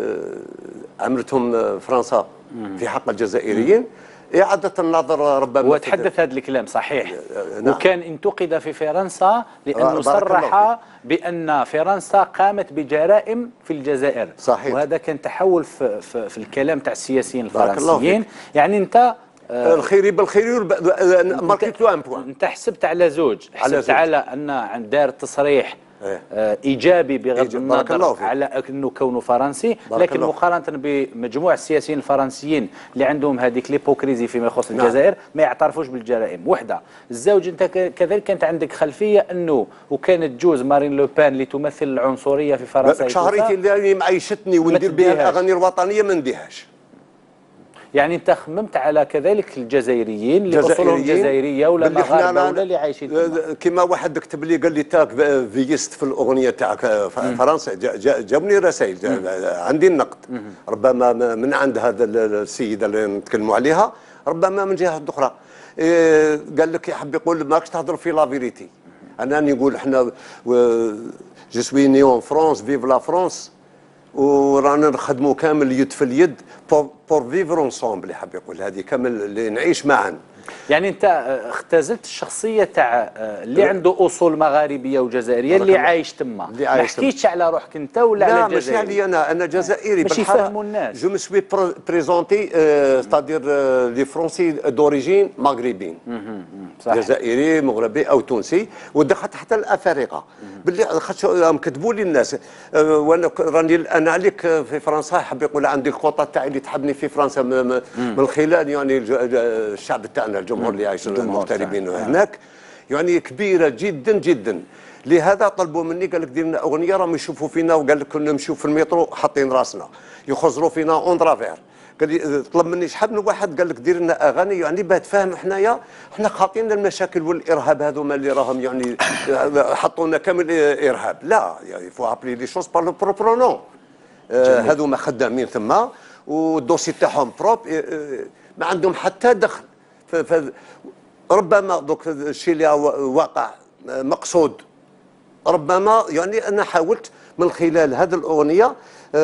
عملتهم فرنسا في حق الجزائريين اعاده النظر ربما. هو تحدث هذا الكلام صحيح. نعم. وكان انتقد في فرنسا لانه صرح بان فرنسا قامت بجرائم في الجزائر. صحيح. وهذا كان تحول في, في, في الكلام تاع السياسيين الفرنسيين. يعني انت آه الخيري بالخيري ماركيت له ان بوان. انت حسبت على زوج، حسبت على, على ان دار تصريح إيه؟ آه ايجابي بغض النظر على انه كونه فرنسي، لكن الله. مقارنه بمجموع السياسيين الفرنسيين اللي عندهم هذيك ليبوكريزي فيما يخص نعم. الجزائر ما يعترفوش بالجرائم. وحده الزوج انت كذلك كانت عندك خلفيه انه وكانت جوز مارين لو بان اللي تمثل العنصريه في فرنسا. شهريتي اللي معيشتني وندير بها الاغاني الوطنيه ما نديهاش. يعني انت خممت على كذلك الجزائريين اللي اصولهم جزائريه ولا مغاربه ولا اللي عايشين كما واحد كتب لي قال لي تاك فيست في الاغنيه تاعك فرنسا. جاوني رسائل عندي النقد ربما من عند هذا السيده اللي نتكلموا عليها، ربما من جهه اخرى. قال لك يحب يقول ماكش تهضر في لا فيريتي. انا نقول احنا جو سوي ني اون فرونس فيف لا فرونس ورانا نخدموا كامل يد في اليد بور فيفر اونسومبل. يحب يقول هذه كامل اللي نعيش معا. يعني انت اختزلت الشخصيه تاع اللي عنده اصول مغاربيه وجزائريه اللي عايش تما. ما حكيتش على روحك انت ولا على الجزائر. لا ماشي علي انا، انا جزائري باش يفهموا الناس. جو مي سوي بريزونتي ستادير لي فرونسي دوريجين مغربيين، جزائري مغربي او تونسي، ودخلت حتى الافارقه باللي خاطر كتبوا لي الناس. وانا راني انا عليك في فرنسا حاب يقول عندي الخطه تاعي اللي تحبني في فرنسا من خلال يعني الشعب تاعنا الجمهور اللي عايش المغتربين هناك. يعني كبيره جدا جدا. لهذا طلبوا مني، قال لك دير لنا اغنيه، راهم يشوفوا فينا، وقال لك كنا نمشيو في المترو حاطين راسنا يخزروا فينا اون درافير. قال لي طلب مني شحال من واحد قال لك دير لنا اغاني يعني باه تفهم حنايا حنا خاطين المشاكل والارهاب هذوما اللي راهم يعني حطونا كامل ارهاب. لا يعني فو ابلي لي شوز بار لو بروبر نون. هذوما خدامين ثم والدوسي تاعهم بروب، ما عندهم حتى دخل. ربما دوك الشيء اللي واقع مقصود، ربما يعني انا حاولت من خلال هذه الاغنيه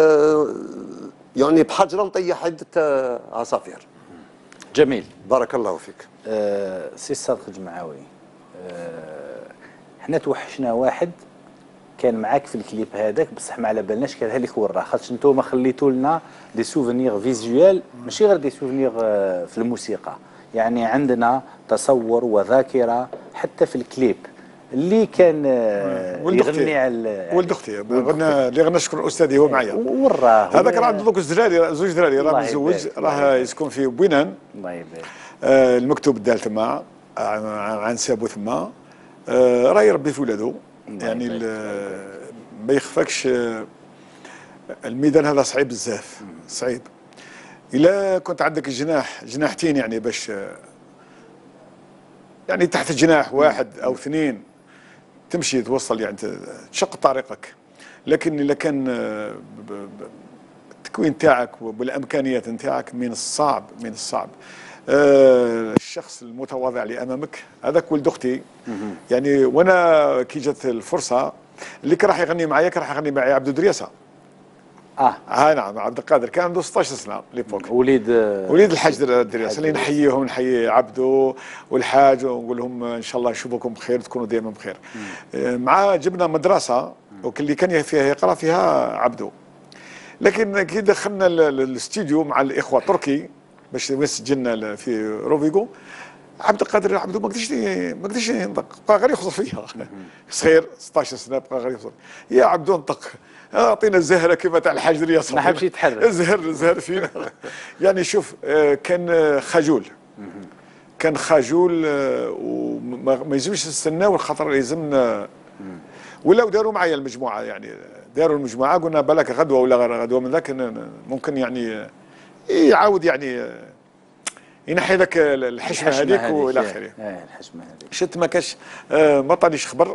يعني بحجره نطيح عده عصافير. جميل، بارك الله فيك. أه سي صادق الجمعاوي، أه حنا توحشنا واحد كان معاك في الكليب هذاك، بصح ما على بالناش كان هذيك وراه، خاطر نتوما خليتوا لنا دي سوفونير فيزيوال ماشي غير دي سوفونير في الموسيقى، يعني عندنا تصور وذاكره حتى في الكليب اللي كان يغني على ولد اختي غنى اللي غنى شكون استاذي هو معايا وراه هذاك راه عنده دوك الزراري زوج دراري راه متزوج، راه يسكن في بوينان. الله يبارك. آه المكتوب دال تما عن سابو تما، آه راه يربي في ولادو يعني ما يخفاكش. الميدان هذا صعيب بزاف، صعيب. الا كنت عندك جناح جناحتين يعني باش يعني تحت جناح واحد او اثنين تمشي توصل يعني تشق طريقك. لكن اذا كان التكوين تاعك وبالامكانيات نتاعك من الصعب من الصعب. أه الشخص المتواضع اللي امامك هذاك ولد اختي يعني، وانا كي جات الفرصه اللي كان راح يغني معايا كان راح يغني معايا عبد درياسه. اه ها نعم عبد القادر كان عنده ستة عشر سنه ليبوك، وليد وليد الحاج درياسه اللي نحييهم، نحيي عبدو والحاج ونقول لهم ان شاء الله نشوفكم بخير تكونوا دائما بخير. مع جبنا مدرسه اللي كان فيها يقرا فيها عبدو، لكن كي دخلنا الاستديو مع الاخوه التركي باش سجلنا في روفيغو، عبد القادر عبدو ما قدرش ما قدرش ينطق، بقى غير يخزر فيا صغير ستة عشر سنه بقى غير يخزر. يا عبدو انطق، اعطينا الزهره كيما تاع الحاج درياسه ما حبش يتحرك، زهر زهر فينا. يعني شوف كان خجول، كان خجول وما يلزمش نستناو الخطر يلزمنا. ولاو داروا معايا المجموعه يعني، داروا المجموعه قلنا بالك غدوه ولا غير غدوه من ذاك ممكن يعني يعاود يعني ينحي لك الحشمه هذيك والى اخره. الحشمه هذيك شت ما كاش ما طانيش خبر.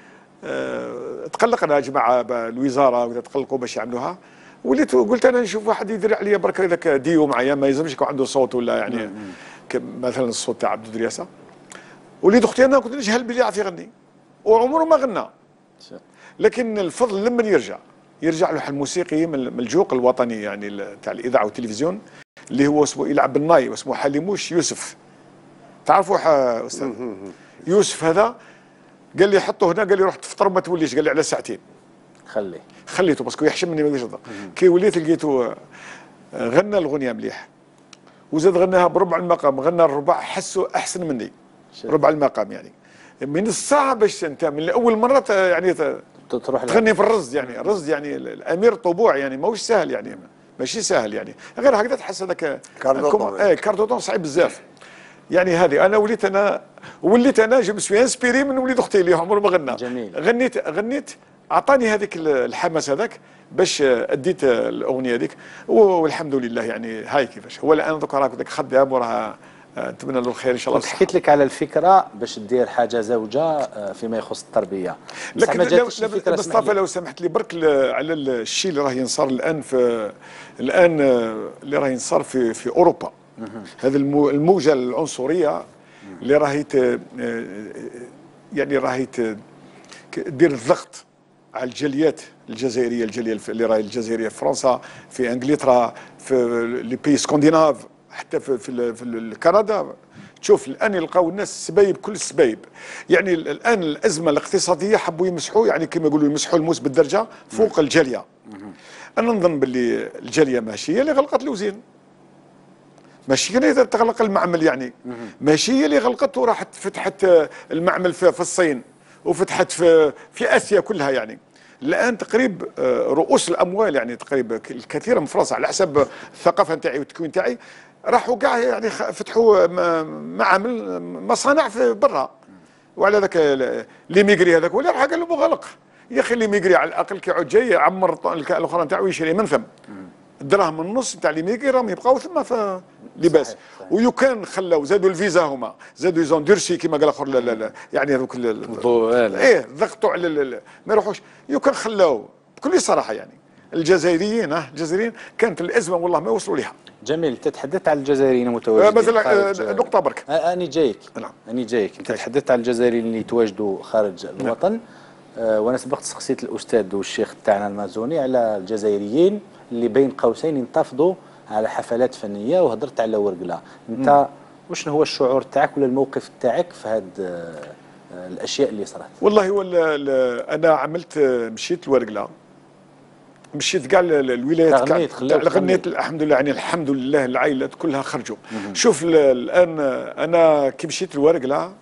أه تقلقنا يا جماعه الوزاره تقلقوا باش يعملوها. وليت قلت انا نشوف واحد يدير عليا برك هذاك ديو معايا، ما يلزمش يكون عنده صوت ولا يعني مثلا الصوت تاع عبد درياسه. وليد اختي انا كنت نجهل بلي يعرف يغني وعمره ما غنى، لكن الفضل لمن يرجع يرجع له الموسيقي من الجوق الوطني يعني تاع الاذاعه والتلفزيون اللي هو اسمه يلعب بالناي واسمه حليموش يوسف. تعرفوا استاذ يوسف هذا؟ قال لي حطه هنا، قال لي روح تفطر وما توليش، قال لي على ساعتين خليه خليته باسكو يحشمني ما يقدرش يهضر. كي وليت لقيته غنى الاغنيه مليح وزاد غناها بربع المقام، غنى الربع حسه احسن مني ربع المقام يعني. من الصعب باش انت من اول مره يعني تروح تغني في الرز يعني، الرز يعني الامير طبوع يعني ماهوش سهل يعني، ماشي سهل يعني، غير هكذا تحس هذاك كاردوطون ايه كاردوطون صعيب بزاف يعني. هذه انا وليت انا وليت انا جو مسوي انسبيري من وليد اختي اللي عمره ما غنى. جميل. غنيت غنيت اعطاني هذيك الحماس هذاك باش اديت الاغنيه هذيك والحمد لله يعني. هاي كيفاش هو الان دوك راك خدام وراه نتمنى له الخير ان شاء الله. كنت حكيت لك على الفكره باش دير حاجه زوجه فيما يخص التربيه، لكن لو مصطفى لو سمحت لي برك على الشيء اللي راه ينصار الان في الان اللي راه ينصار في في اوروبا، هذه الموجه العنصريه اللي راهي يعني راهي دير الضغط على الجاليات الجزائريه، الجاليه اللي راهي الجزائريه في فرنسا، في انجلترا، في لي بي سكندناف، حتى في في, في كندا. تشوف الان يلقاو الناس سبايب كل السبايب يعني. الان الازمه الاقتصاديه حبوا يمسحوا يعني كما يقولوا يمسحوا الموس بالدرجه فوق الجاليه. انا نظن باللي الجاليه ماشي هي اللي غلقت الوزين، ماشي هي اللي تغلق المعمل يعني، ماشي هي اللي غلقت وراحت فتحت المعمل في, في الصين وفتحت في في اسيا كلها يعني. الان تقريب رؤوس الاموال يعني تقريبا الكثير من فرنسا على حسب الثقافه نتاعي والتكوين نتاعي راحوا كاع يعني فتحوا معامل مصانع في برا وعلى ذاك لي ميغري هذاك ولا راح قال له مغلق يا اخي لي ميغري على الاقل كيعود جاي عمر الكاء الاخرى نتاعو يشري من ثم الدراهم النص نتاع لي ميغري راهم يبقاو ثم في لباس. ويو كان خلاو زادوا الفيزا هما زادوا يزون ديرسي كيما قال الاخر لا لا لا يعني هذوك ايه ضغطوا على ما يروحوش. يو كان خلاو بكل صراحه يعني الجزائريين اه الجزائريين كانت الازمه والله ما وصلوا لها. جميل. انت تحدثت عن الجزائريين المتواجدين مثلا نقطه برك. اني جايك نعم اني جايك انت تحدثت عن الجزائريين اللي يتواجدوا خارج الوطن. آه وانا سبقت سقسيت الاستاذ والشيخ تاعنا المازوني على الجزائريين اللي بين قوسين ينتفضوا على حفلات فنيه وهضرت على ورقله. انت وشنو هو الشعور تاعك ولا الموقف تاعك في هذه آه الاشياء اللي صارت؟ والله هو انا عملت مشيت الورقله مشيت كاع الولايات كاع غنيت الحمد لله يعني الحمد لله العائلات كلها خرجوا. شوف الان انا كي مشيت الورقله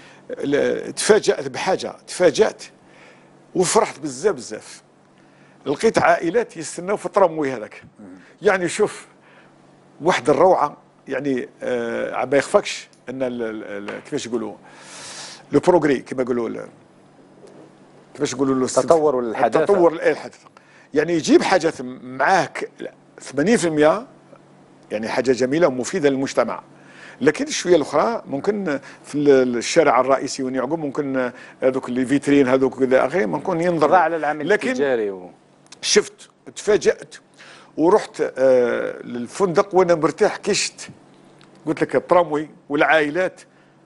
تفاجأت بحاجه تفاجأت وفرحت بزاف بزاف. لقيت عائلات يستناو في التراموي هذاك يعني شوف واحد الروعه يعني آه ما يخفاكش ان كيفاش يقولوا لو بروغري كما يقولوا كيفاش يقولوا التطور والحداثه التطور الحدث يعني يجيب حاجه معاه ثمانين بالمئة يعني حاجه جميله ومفيده للمجتمع. لكن الشويه الاخرى ممكن في الشارع الرئيسي وين يعقب ممكن هذوك اللي فيترين هذوك كذا اخي ممكن ينظر على العمل التجاري و... شفت تفاجأت ورحت آه للفندق وانا مرتاح كي شفت قلت لك التراموي والعائلات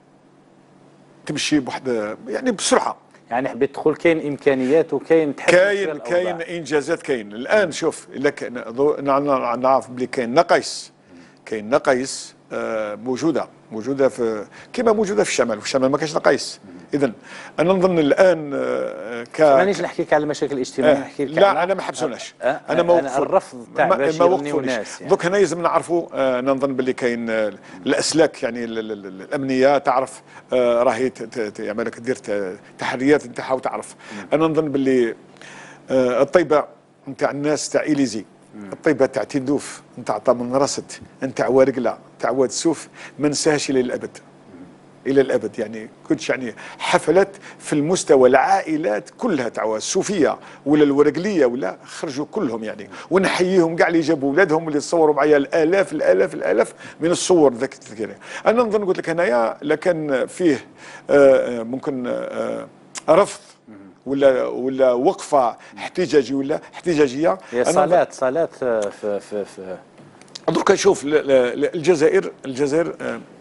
تمشي بواحد يعني بسرعه. يعني حبيت تقول كاين امكانيات وكاين تحسن كاين كاين انجازات كاين الان. شوف لك نعرف بلي كاين نقايص كاين نقايص آه موجوده موجوده في كما موجوده في الشمال في الشمال ما كاينش نقايص. اذا انا نظن الان آه ك مانيش نحكي لك على المشاكل الاجتماعيه نحكي لك لا على انا ما حبسوناش آه انا ما موقف الرفض تاع باش يغنيوناش يعني. دوك هنا لازم نعرفوا آه نظن باللي كاين آه الاسلاك يعني الامنيه تعرف آه راهي يعمل لك دير تحريات نتاعها وتعرف. انا نظن باللي آه الطيبه نتاع الناس تاع إليزي الطيبه تاع تندوف نتاع طامن رصد نتاع ورقله نتاع واد سوف ما ننساهاش الى الابد الى الابد. يعني كنت يعني حفلات في المستوى العائلات كلها تاع السوفيه ولا الورقليه ولا خرجوا كلهم يعني ونحييهم كاع اللي جابوا اولادهم اللي تصوروا معايا الالاف الالاف الالاف من الصور ذاك التذكير. انا نظن قلت لك هنايا لكن فيه آه ممكن آه رفض ولا ولا وقفه احتجاجي ولا احتجاجيه. هي صالات صالات في في في درك نشوف الجزائر الجزائر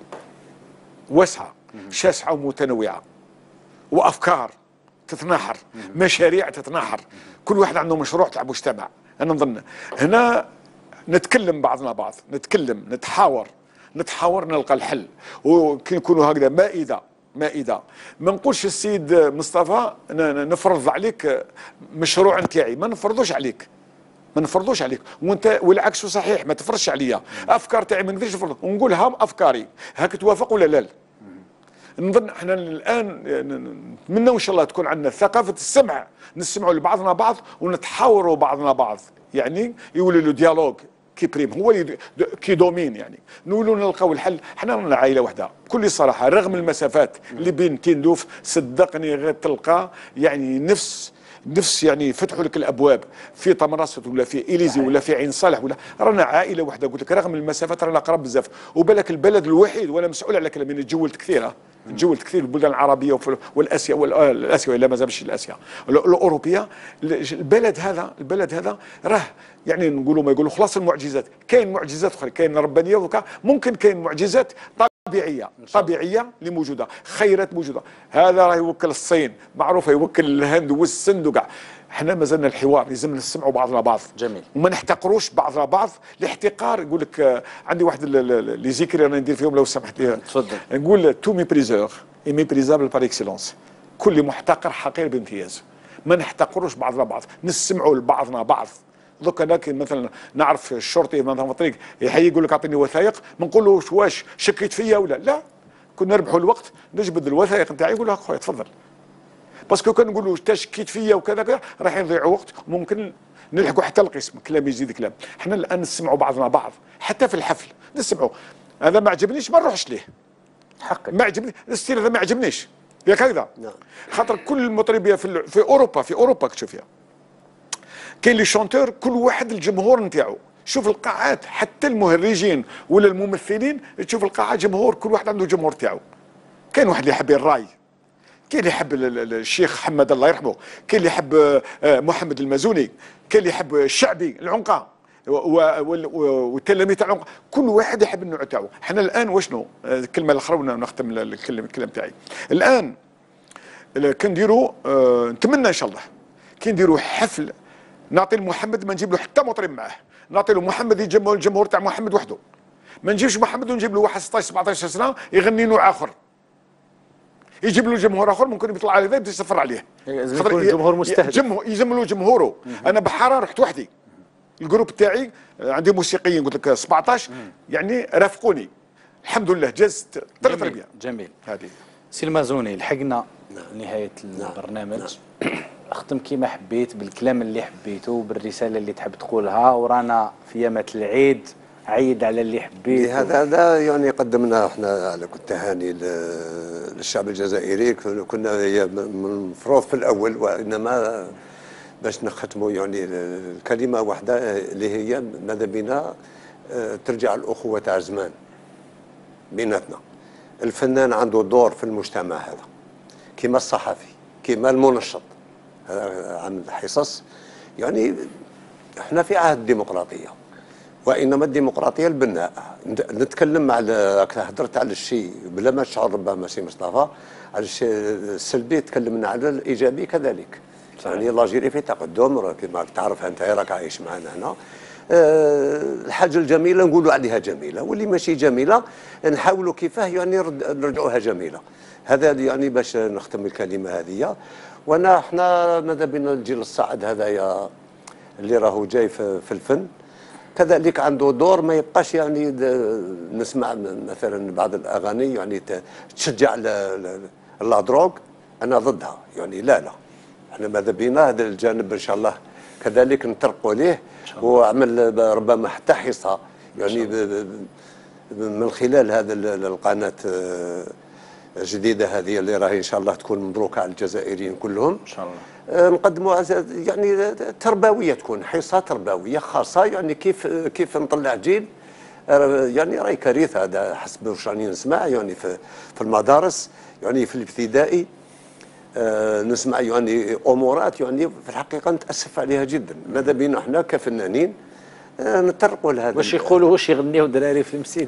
واسعه شاسعه ومتنوعه وافكار تتناحر مشاريع تتناحر كل واحد عنده مشروع تاع مجتمع. انا نظن هنا نتكلم بعضنا بعض نتكلم نتحاور نتحاور نلقى الحل وكي نكونوا هكذا مائده مائده ما نقولش السيد مصطفى نفرض عليك مشروع نتاعي ما نفرضوش عليك ما نفرضوش عليك وانت والعكس صحيح ما تفرضش عليا افكار تاعي ما نقدرش نفرض ونقولها افكاري هاك توافق ولا لا. نظن احنا الان نتمنى ان شاء الله تكون عندنا ثقافه السمع نسمعوا لبعضنا بعض ونتحاوروا بعضنا بعض يعني يولي له ديالوج كي بريم هو اللي كي دومين يعني نولوا نلقاو الحل. حنا رانا عائله واحده بكل صراحه رغم المسافات اللي بين تندوف صدقني غير تلقى يعني نفس نفس يعني فتحوا لك الابواب في طمراسط ولا في إليزي ولا في عين صالح ولا رانا عائله واحده قلت لك رغم المسافات رانا قراب بزاف. وبالك البلد الوحيد وانا مسؤول على كلامي تجولت كثيره تجولت كثير البلدان العربيه والاسيا والاسيا لا ما زالش الاسيا الاوروبيه. البلد هذا البلد هذا راه يعني نقولوا ما يقولوا خلاص المعجزات كاين معجزات اخرى كاين ربانيه وكا ممكن كاين معجزات طبيعيه طبيعيه اللي موجوده خيرات موجوده. هذا راه يوكل الصين معروفه يوكل الهند والسند وكاع. احنا مازلنا الحوار لازم نسمعوا بعضنا بعض جميل وما نحتقروش بعضنا بعض. الاحتقار يقول لك عندي واحد لي زيكري انا ندير فيهم لو سمحت لي تفضل. نقول تو ميبريزور اي ميبريزابل بار اكسيلونس كل محتقر حقير بامتياز. ما نحتقروش بعضنا بعض نسمعوا لبعضنا بعض. دوك انا مثلا نعرف الشرطي مثلا في الطريق يحيي يقول لك اعطيني وثائق ما نقولوش واش شكيت فيا ولا لا كنا نربحوا الوقت نجبد الوثائق نتاعي يقول لك خويا تفضل باسكو كان نقولوا انت شكيت فيا وكذا كذا راح يضيعوا وقت ممكن نلحقوا حتى القسم كلام يزيد كلام. احنا الان نسمعوا بعضنا بعض حتى في الحفل نسمعوا هذا ما عجبنيش ما نروحش ليه حقك ما عجبني الستيل هذا ما عجبنيش ياك هكذا. نعم. خاطر كل المطربيه في ال- في اوروبا في اوروبا كتشوف فيها كاين لي شونتور كل واحد الجمهور نتاعو. شوف القاعات حتى المهرجين ولا الممثلين تشوف القاعات جمهور، كل واحد عنده جمهور تاعو. كاين واحد اللي يحب الراي، كاين اللي يحب ال- ال- الشيخ حمد الله يرحمه، كاين اللي يحب آه، محمد المازوني، كاين اللي يحب الشعبي العنقه و- و- وال- و- والتلاميذ تاع العنقه، كل واحد يحب النوع تاعو. حنا الان وشنو آه، الكلمه الاخرى ونختم ال- الكلام الكلام تاعي. الان كنديروا آه، نتمنى ان شاء الله كي نديروا حفل نعطي لمحمد، ما نجيب له حتى مطرب معاه، نعطي له محمد يجمع الجمهور تاع محمد وحده، ما نجيبش محمد ونجيب له واحد ستطاش سبعطاش سنه يغني نوع اخر، يجيب له جمهور اخر ممكن يطلع عليه ذا يسفر عليه. لازم خاطر يكون ي- الجمهور مستهدف. جمهور يلزم له جمهوره. انا بحاره رحت وحدي، الجروب تاعي عندي موسيقيين قلت لك سبعطاش يعني رافقوني الحمد لله، جازت ثلاث جميل ربيع جميل. هذه. سي المازوني لحقنا نهايه البرنامج. اختم كيما حبيت بالكلام اللي حبيته، بالرساله اللي تحب تقولها، ورانا في يامات العيد، عيد على اللي حبيت. هذا هذا يعني قدمنا احنا على كل تهاني ل- للشعب الجزائري. كنا هي من المفروض في الاول، وانما باش نختموا يعني الكلمه واحده اللي هي ماذا بنا آه، ترجع الاخوه تاع زمان بيناتنا. الفنان عنده دور في المجتمع هذا، كما الصحفي كما المنشط. هذا عن الحصص يعني احنا في عهد الديمقراطيه، وانما الديمقراطيه البناء. نتكلم على هدرت على الشيء بلا ما تشعر ربما سي مصطفى، على الشيء السلبي تكلمنا على الايجابي كذلك. صحيح. يعني لاجيري في تقدم، راه كما تعرف انت راك عايش معنا هنا. أه الحاجه الجميله نقولوا عليها جميله، واللي ماشي جميله نحاولوا كيفاه يعني نرد- نرجعوها جميله. هذا يعني باش نختم الكلمه هذه. وانا احنا ماذا بنا الجيل الصاعد هذايا اللي راهو جاي في, في الفن كذلك عنده دور، ما يبقاش يعني د- نسمع م- مثلا بعض الاغاني يعني ت- تشجع لا دروغ. انا ضدها يعني، لا لا احنا ماذا بينا هذا الجانب ان شاء الله كذلك نطرقوا ليه، وعمل ب- ربما حتى حصه يعني ب- ب- من خلال هذا ال- القناه آه، الجديده هذه اللي راهي ان شاء الله تكون مبروكه على الجزائريين كلهم ان شاء الله. آه، نقدموا عز- يعني تربويه، تكون حصه تربويه خاصه يعني كيف كيف نطلع جيل آه، يعني راهي كارثه. هذا حسب واش راني نسمع يعني في في المدارس يعني في الابتدائي آه، نسمع يعني امورات يعني في الحقيقه نتاسف عليها جدا. ماذا بينا احنا كفنانين آه، نطرقوا لهذا واش ال- يقولوا واش يغنيو الدراري في المسجد؟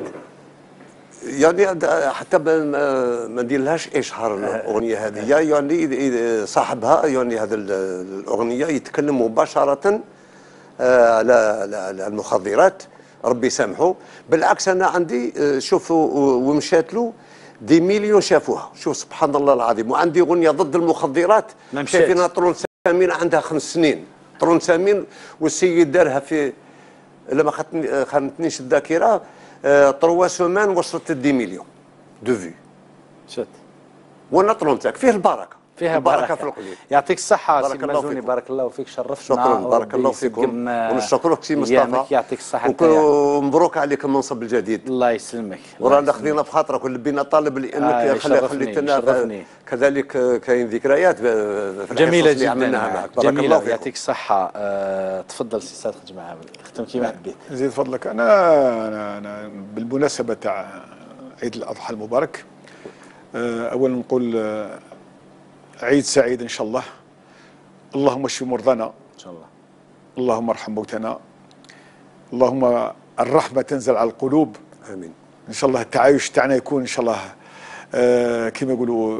يعني هذا حتى ما- ما ما نديرلهاش اشهار الاغنيه هذه، يعني إذا صاحبها يعني هذا ال- الاغنيه يتكلم مباشره آه، على على على المخدرات، ربي يسامحه. بالعكس انا عندي آه، شوفوا ومشات له دي مليون شافوها، شوف سبحان الله العظيم. وعندي اغنيه ضد المخدرات ما مشات. شايفينها طرون سامين عندها خمس سنين، طرون سامين والسيد دارها في لما خدتني خانتنيش الذاكره آه، طروا سومان وصلت دي مليون دو في. شت وانا طرون تاعك فيه البركه، فيها البركه بركه. في القليل. يعطيك الصحة سي بارك الله المازوني، فيكم. بارك الله فيك، شرفتنا. شكرا بارك وربي الله فيكم، يسلم، آه، ونشكرك سي أيامك. مصطفى، يعطيك الصحة حتى يعني. ومبروك عليك المنصب الجديد. الله يسلمك. الله ورانا يسلمك. خذينا بخاطرك ولبينا طالب لانك آه، خلي يشرفني- خليتنا يشرفني. كذلك آه، كاين ذكريات ب- في الحصص جميلة اللي جدا عملناها معك. معك. بارك الله جميلة، فيكم. يعطيك الصحة. أه تفضل سي صادق جماعة، ختم كيما حبيت. زيد فضلك. انا انا, أنا بالمناسبه تاع عيد الاضحى المبارك آه، اولا نقول آه، عيد سعيد ان شاء الله. اللهم اشف مرضانا، ان شاء الله. اللهم ارحم موتانا، اللهم الرحمه تنزل على القلوب. امين. ان شاء الله التعايش تاعنا يكون ان شاء الله آه، كما يقولوا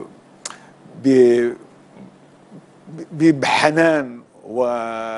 ب- ب- بحنان و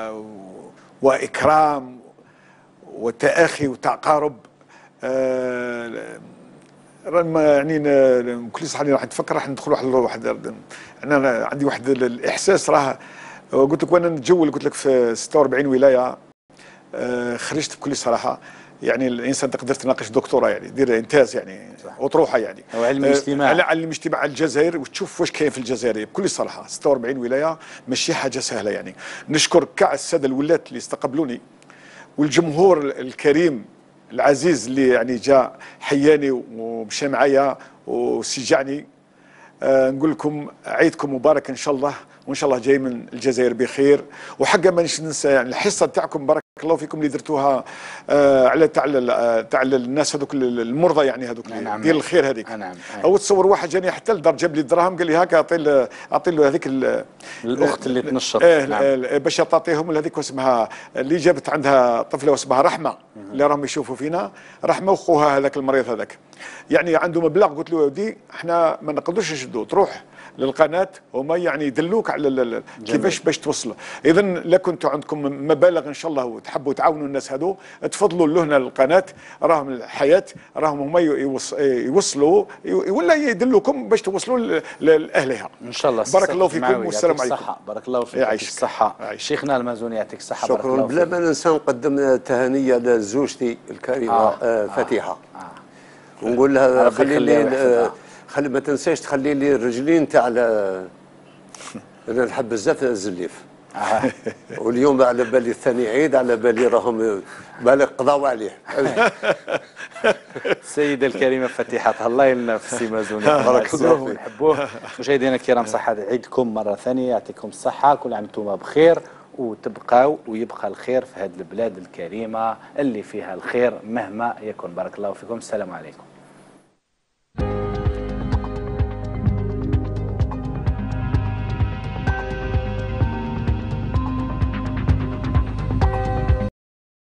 واكرام وتآخي وتقارب. آه، رانا يعني ن- كل صح راح نتفكر راح ندخل واحد واحد انا عندي واحد الاحساس راه قلت لك وانا نتجول قلت لك في ستة وأربعين ولايه. آه، خرجت بكل صراحه يعني الانسان تقدر تناقش دكتوراه يعني دير انتاج يعني اطروحه يعني أو علم آه، الاجتماع. على علم الاجتماع الجزائر وتشوف واش كاين في الجزائر بكل صراحه. ستة وأربعين ولايه ماشي حاجه سهله يعني. نشكر كاع الساده الولاة اللي استقبلوني والجمهور الكريم العزيز اللي يعني جاء حياني ومشى معايا وشجعني. آه نقول لكم عيدكم مبارك ان شاء الله، وان شاء الله جاي من الجزائر بخير. وحقا ما ننسى يعني الحصه تاعكم بارك الله فيكم اللي درتوها آه على تاع تاع الناس هذوك المرضى، يعني هذوك نعم ديال الخير هذيك. نعم. او تصور واحد جاني حتى للدار جاب لي الدراهم قال لي هاكا اعطي اعطي له هذيك الاخت اللي تنشط. آه نعم. باش تعطيهم هذيك اسمها اللي جابت عندها طفله واسمها رحمه اللي راهم يشوفوا فينا، رحمه وخوها هذاك المريض هذاك يعني عنده مبلغ. قلت له ودي احنا ما نقدرش نشدو، تروح للقناه هما يعني يدلوك على كيفاش باش توصل. اذا لا كنتوا عندكم مبالغ ان شاء الله وتحبوا تعاونوا الناس هذو، تفضلوا لهنا للقناه، راهم الحياه راهم هما يوصلوا ولا يدلوكم باش توصلوا لاهلها ان شاء الله. بارك الله فيكم والسلام عليكم. بارك الله فيك. يعطيك الصحه شيخنا المازوني، يعطيك الصحه. شكرا. بلا ما ننسى نقدم تهنئه لزوجتي الكريمه آه. آه فتيحه آه. آه. ونقول لها خلي لي خلي ما تنساش تخلي لي الرجلين تاع انا نحب بزاف الزليف. آه. واليوم على بالي الثاني عيد، على بالي راهم بالك قضاوا عليه. السيدة الكريمة فتيحة الله يلنا في السي مازوني، بارك الله فيك، نحبوه. مشاهدينا الكرام صحة عيدكم مرة ثانية، يعطيكم الصحة، كل عام وانتم بخير، وتبقاو ويبقى الخير في هذه البلاد الكريمة اللي فيها الخير مهما يكن. بارك الله فيكم، السلام عليكم.